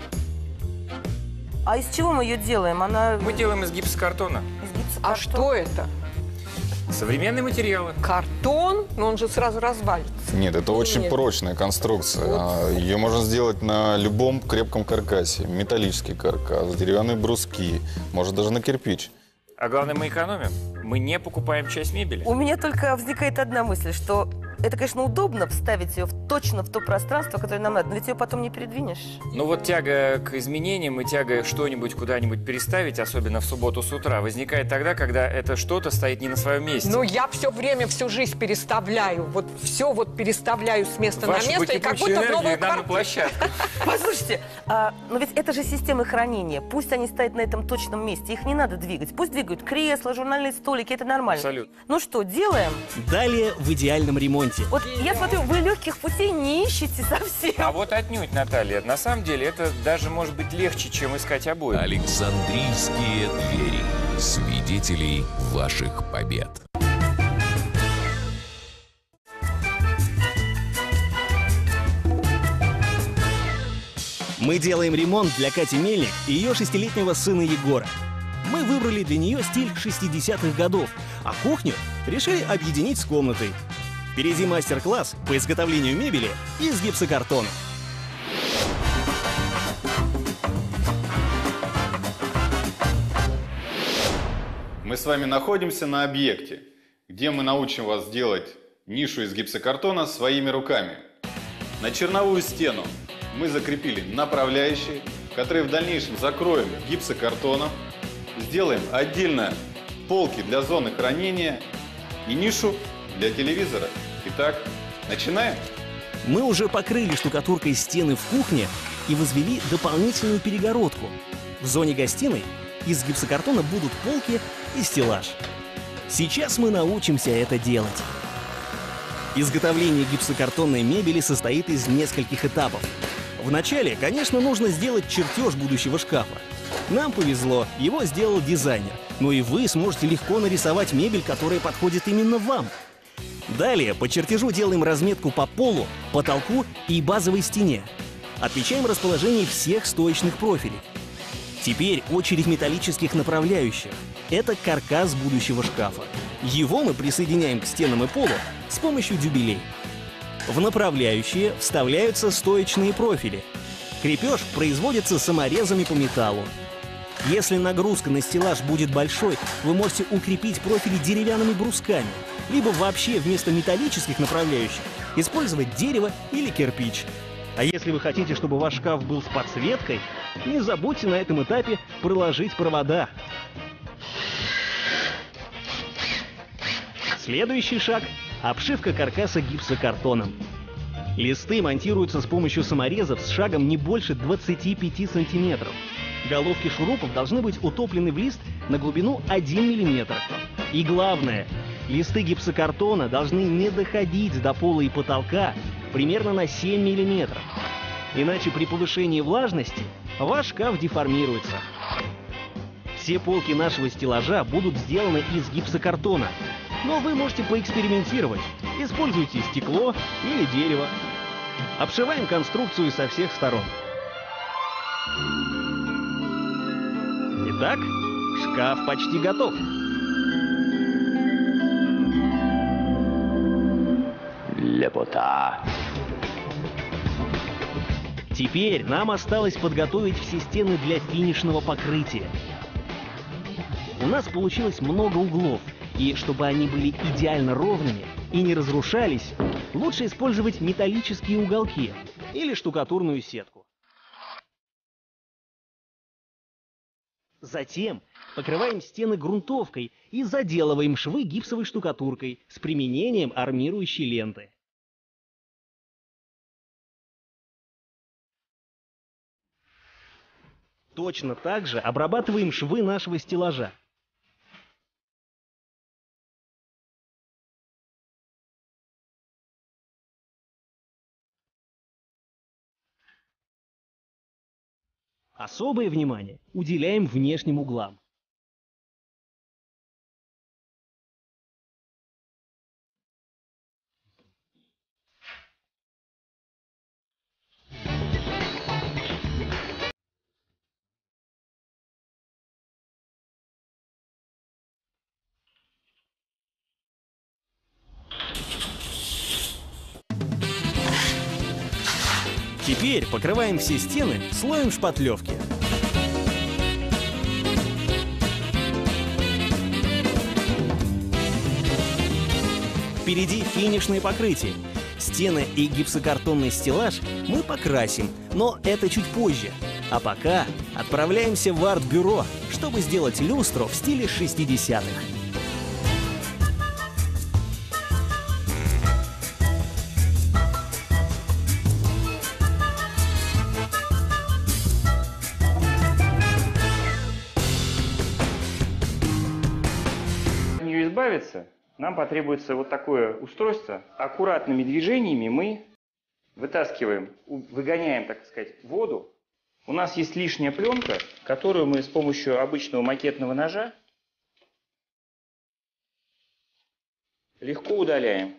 А из чего мы ее делаем? Она... Мы делаем из гипсокартона. Из гипсокартона. А что это? Современные материалы. Картон, но он же сразу развалится. Нет, это очень Нет. прочная конструкция. Ее можно сделать на любом крепком каркасе. Металлический каркас, деревянные бруски, может даже на кирпич. А главное, мы экономим. Мы не покупаем часть мебели. У меня только возникает одна мысль, что это, конечно, удобно вставить ее в, точно в то пространство, которое нам надо, но ведь ее потом не передвинешь. Ну вот тяга к изменениям и тяга что-нибудь куда-нибудь переставить, особенно в субботу с утра, возникает тогда, когда это что-то стоит не на своем месте. Ну, я все время, всю жизнь переставляю. Вот все вот переставляю с места Вашу на место, и как кипучую будто в энергию новую нам на квартиру. площадку. Послушайте, а, но ведь это же системы хранения. Пусть они стоят на этом точном месте, их не надо двигать. Пусть двигают кресла, журнальные столики, это нормально. Абсолютно. Ну что, делаем? Далее в идеальном ремонте. Вот я смотрю, вы легких путей не ищете совсем. А вот отнюдь, Наталья. На самом деле это даже может быть легче, чем искать обои. Александрийские двери. Свидетелей ваших побед. Мы делаем ремонт для Кати Мельник и ее шестилетнего сына Егора. Мы выбрали для нее стиль шестидесятых годов, а кухню решили объединить с комнатой. Впереди мастер-класс по изготовлению мебели из гипсокартона. Мы с вами находимся на объекте, где мы научим вас делать нишу из гипсокартона своими руками. На черновую стену мы закрепили направляющие, которые в дальнейшем закроем гипсокартоном. Сделаем отдельно полки для зоны хранения и нишу для телевизора. Итак, начинаем. Мы уже покрыли штукатуркой стены в кухне и возвели дополнительную перегородку. В зоне гостиной из гипсокартона будут полки и стеллаж. Сейчас мы научимся это делать. Изготовление гипсокартонной мебели состоит из нескольких этапов. Вначале, конечно, нужно сделать чертеж будущего шкафа. Нам повезло, его сделал дизайнер. Но и вы сможете легко нарисовать мебель, которая подходит именно вам. Далее по чертежу делаем разметку по полу, потолку и базовой стене. Отмечаем расположение всех стоечных профилей. Теперь очередь металлических направляющих. Это каркас будущего шкафа. Его мы присоединяем к стенам и полу с помощью дюбелей. В направляющие вставляются стоечные профили. Крепеж производится саморезами по металлу. Если нагрузка на стеллаж будет большой, вы можете укрепить профили деревянными брусками, либо вообще вместо металлических направляющих использовать дерево или кирпич. А если вы хотите, чтобы ваш шкаф был с подсветкой, не забудьте на этом этапе проложить провода. Следующий шаг – обшивка каркаса гипсокартоном. Листы монтируются с помощью саморезов с шагом не больше двадцати пяти сантиметров. Головки шурупов должны быть утоплены в лист на глубину один миллиметр. И главное, листы гипсокартона должны не доходить до пола и потолка примерно на семь миллиметров. Иначе при повышении влажности ваш шкаф деформируется. Все полки нашего стеллажа будут сделаны из гипсокартона, но вы можете поэкспериментировать. Используйте стекло или дерево. Обшиваем конструкцию со всех сторон. Итак, шкаф почти готов. Лепота. Теперь нам осталось подготовить все стены для финишного покрытия. У нас получилось много углов, и чтобы они были идеально ровными и не разрушались, лучше использовать металлические уголки или штукатурную сетку. Затем покрываем стены грунтовкой и заделываем швы гипсовой штукатуркой с применением армирующей ленты. Точно так же обрабатываем швы нашего стеллажа. Особое внимание уделяем внешним углам. Теперь покрываем все стены слоем шпатлевки. Впереди финишное покрытие. Стены и гипсокартонный стеллаж мы покрасим, но это чуть позже. А пока отправляемся в арт-бюро, чтобы сделать люстру в стиле шестидесятых. Избавиться, нам потребуется вот такое устройство. Аккуратными движениями мы вытаскиваем, выгоняем, так сказать, воду. У нас есть лишняя пленка, которую мы с помощью обычного макетного ножа легко удаляем.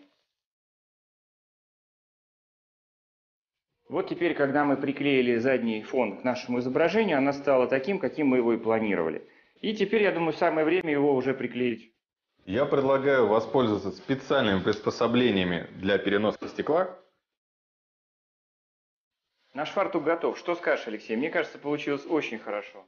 Вот теперь, когда мы приклеили задний фон к нашему изображению, она стала таким, каким мы его и планировали. И теперь, я думаю, самое время его уже приклеить. Я предлагаю воспользоваться специальными приспособлениями для переноски стекла. Наш фартук готов. Что скажешь, Алексей? Мне кажется, получилось очень хорошо.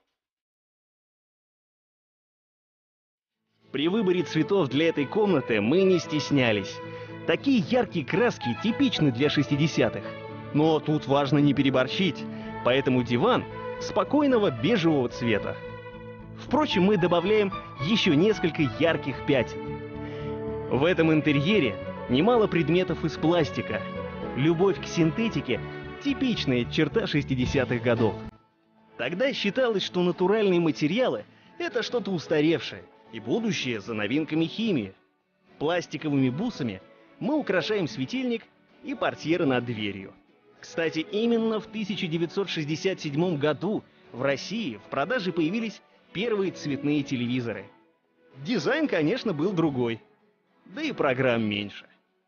При выборе цветов для этой комнаты мы не стеснялись. Такие яркие краски типичны для шестидесятых. Но тут важно не переборщить, поэтому диван спокойного бежевого цвета. Впрочем, мы добавляем еще несколько ярких пятен. В этом интерьере немало предметов из пластика. Любовь к синтетике – типичная черта шестидесятых годов. Тогда считалось, что натуральные материалы – это что-то устаревшее, и будущее за новинками химии. Пластиковыми бусами мы украшаем светильник и портьеры над дверью. Кстати, именно в тысяча девятьсот шестьдесят седьмом году в России в продаже появились первые цветные телевизоры. Дизайн, конечно, был другой, да и программ меньше.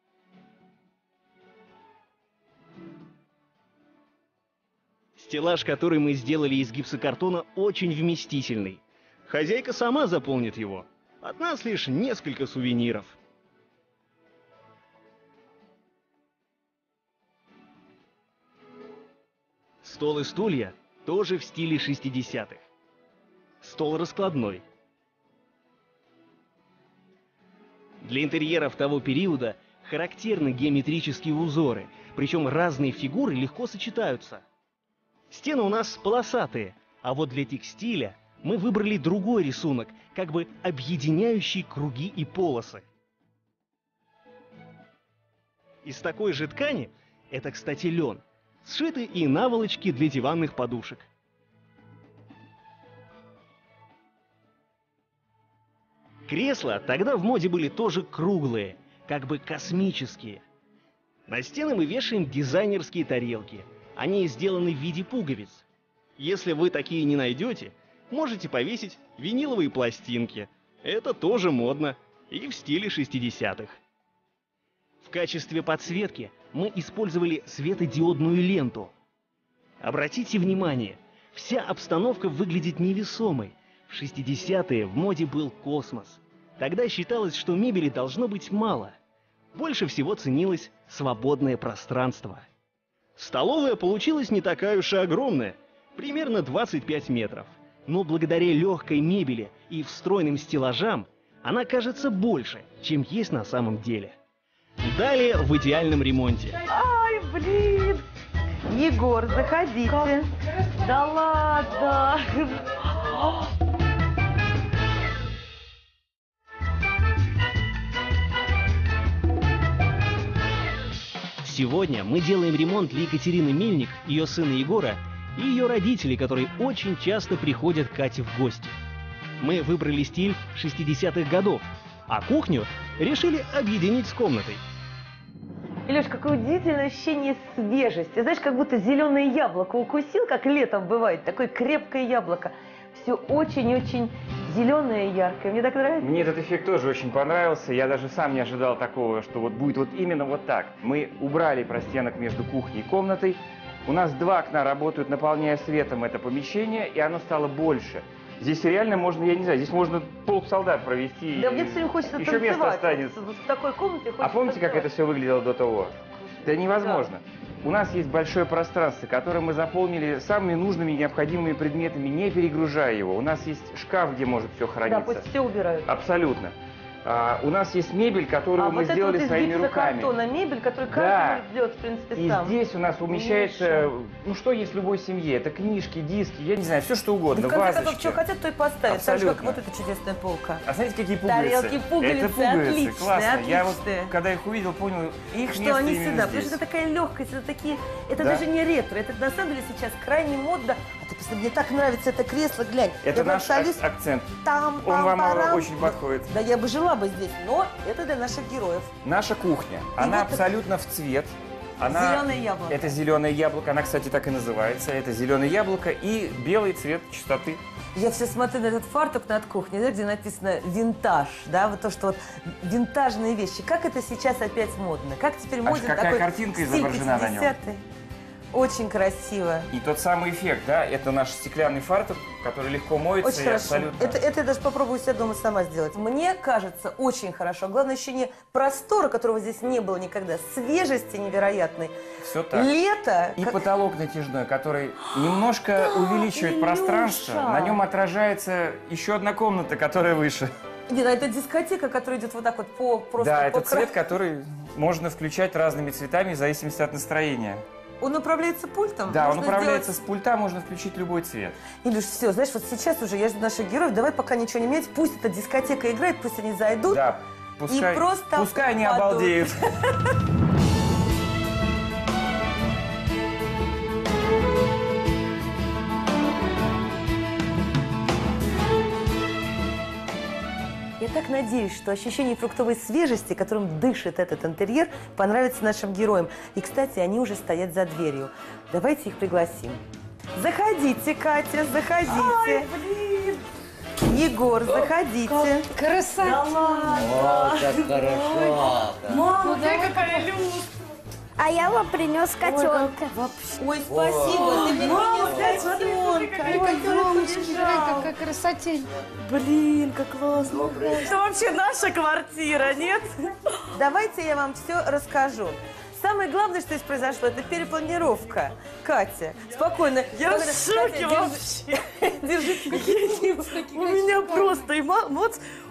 Стеллаж, который мы сделали из гипсокартона, очень вместительный. Хозяйка сама заполнит его. От нас лишь несколько сувениров. Стол и стулья тоже в стиле шестидесятых. Стол раскладной. Для интерьеров того периода характерны геометрические узоры, причем разные фигуры легко сочетаются. Стены у нас полосатые, а вот для текстиля мы выбрали другой рисунок, как бы объединяющий круги и полосы. Из такой же ткани, это, кстати, лен, сшиты и наволочки для диванных подушек. Кресла тогда в моде были тоже круглые, как бы космические. На стены мы вешаем дизайнерские тарелки. Они сделаны в виде пуговиц. Если вы такие не найдете, можете повесить виниловые пластинки. Это тоже модно и в стиле шестидесятых. В качестве подсветки мы использовали светодиодную ленту. Обратите внимание, вся обстановка выглядит невесомой. В шестидесятые в моде был космос. Тогда считалось, что мебели должно быть мало. Больше всего ценилось свободное пространство. Столовая получилась не такая уж и огромная, примерно двадцать пять метров. Но благодаря легкой мебели и встроенным стеллажам она кажется больше, чем есть на самом деле. Далее в идеальном ремонте. Ай, блин! Егор, заходите. Как? Да ладно! Сегодня мы делаем ремонт для Екатерины Мельник, ее сына Егора и ее родителей, которые очень часто приходят к Кате в гости. Мы выбрали стиль шестидесятых годов, а кухню решили объединить с комнатой. Илюш, какое удивительное ощущение свежести. Знаешь, как будто зеленое яблоко укусил, как летом бывает, такое крепкое яблоко. Все очень-очень зеленое и яркое. Мне так нравится. Мне этот эффект тоже очень понравился. Я даже сам не ожидал такого, что вот будет вот именно вот так. Мы убрали простенок между кухней и комнатой. У нас два окна работают, наполняя светом это помещение, и оно стало больше. Здесь реально можно, я не знаю, здесь можно полсолдат провести. Да, мне все время хочется еще танцевать. место останется. Вот в такой комнате хочется А помните, танцевать? как это все выглядело до того? Да невозможно. У нас есть большое пространство, которое мы заполнили самыми нужными и необходимыми предметами, не перегружая его. У нас есть шкаф, где может все храниться. Да, пусть все убирают. Абсолютно. А, у нас есть мебель, которую а мы вот сделали это вот своими из руками. гипсокартона мебель, которую каждый Да. может сделать, в принципе, И сам. здесь у нас умещается, ну что есть в любой семье, это книжки, диски, я не знаю, все что угодно, Да, в конце концов, вазочки. что хотят, то и поставят. Так же, как Абсолютно. вот эта чудесная полка. А знаете, какие пуговицы? Тарелки, пуговицы, это пуговицы, отличные, классно. Я вот, отличные. когда их увидел, понял, их Что место они именно всегда, потому здесь. что это такая легкость, это такие, это Да. даже не ретро, это на самом деле сейчас крайне модно. А ты посмотри, мне так нравится это кресло, глянь. Это Я наш солюсь, ак- акцент. там, Он вам пам-парам. очень подходит. Да я бы жила бы здесь, но это для наших героев. Наша кухня, она вот абсолютно в цвет. Она... Зеленое яблоко. Это зеленое яблоко, она, кстати, так и называется. Это зеленое яблоко и белый цвет чистоты. Я все смотрю на этот фартук над кухней, да, где написано «винтаж», да, вот то, что вот винтажные вещи. Как это сейчас опять модно? Как теперь Аж моден какая такой картинка стиль изображена на нем. пятидесятый? Очень красиво. И тот самый эффект, да, это наш стеклянный фартук, который легко моется Очень и хорошо. абсолютно... Это, это я даже попробую себя дома сама сделать. Мне кажется, очень хорошо. Главное ощущение простора, которого здесь не было никогда, свежести невероятной. Все так. Лето. И как- потолок натяжной, который немножко увеличивает Илюша! пространство. На нем отражается еще одна комната, которая выше. Нет, а это дискотека, которая идет вот так вот по просто Да, по это краю. цвет, который можно включать разными цветами в зависимости от настроения. Он управляется пультом? Да, он Можно управляется сделать- с пульта, можно включить любой цвет. Илюш, все, знаешь, вот сейчас уже я жду наших героев, давай пока ничего не менять, пусть эта дискотека играет, пусть они зайдут. Да, пускай, И просто пускай они упадут. обалдеют. Я так надеюсь, что ощущение фруктовой свежести, которым дышит этот интерьер, понравится нашим героям. И, кстати, они уже стоят за дверью. Давайте их пригласим. Заходите, Катя, заходите. Ай, блин. Егор, заходите. Красота! Да ладно. О, как хорошо. Мама, ты какая люстра. А я вам принес котенка. Ой, спасибо, ты мне Мама, принес смотри, котенка. смотри, Ой, какой мамочки, лежал. глянь, какая красотень. Блин, как классно. Это вообще наша квартира, нет? Давайте я вам все расскажу. Самое главное, что здесь произошло, это перепланировка. Катя, спокойно. Я в Катя, шоке держи- вообще. Держите. У меня просто эмо- эмоции.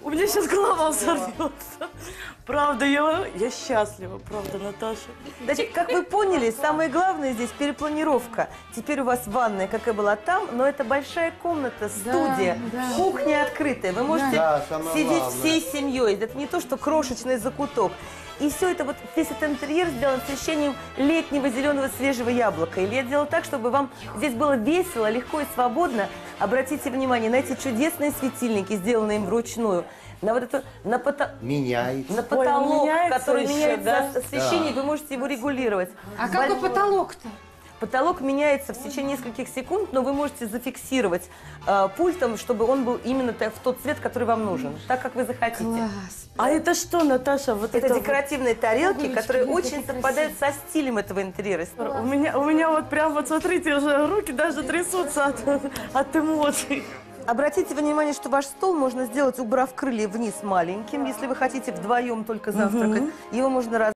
У меня сейчас голова взорвется. Правда, я, я счастлива, правда, Наташа. Значит, как вы поняли, самое главное здесь перепланировка. Теперь у вас ванная, как и была там, но это большая комната, студия, да. кухня открытая. Вы можете Да, самое сидеть главное. всей семьей. Это не то, что крошечный закуток. И все это, вот весь этот интерьер сделан с ощущением летнего зеленого свежего яблока. Или я делала так, чтобы вам здесь было весело, легко и свободно. Обратите внимание на эти чудесные светильники, сделанные им вручную. На вот это, на, пото... Меняется. на потолок, Ой, меняется который еще, меняется да? освещение, Да. вы можете его регулировать. А какой потолок-то? Потолок меняется в течение нескольких секунд, но вы можете зафиксировать э, пультом, чтобы он был именно та- в тот цвет, который вам нужен, так как вы захотите. Класс. А это что, Наташа? Вот Это это декоративные тарелки, Ой, которые какие очень совпадают со стилем этого интерьера. вот- у меня, у меня вот прям вот смотрите, уже руки даже трясутся от, от эмоций. Обратите внимание, что ваш стол можно сделать, убрав крылья вниз маленьким, если вы хотите вдвоем только завтракать. Его можно раз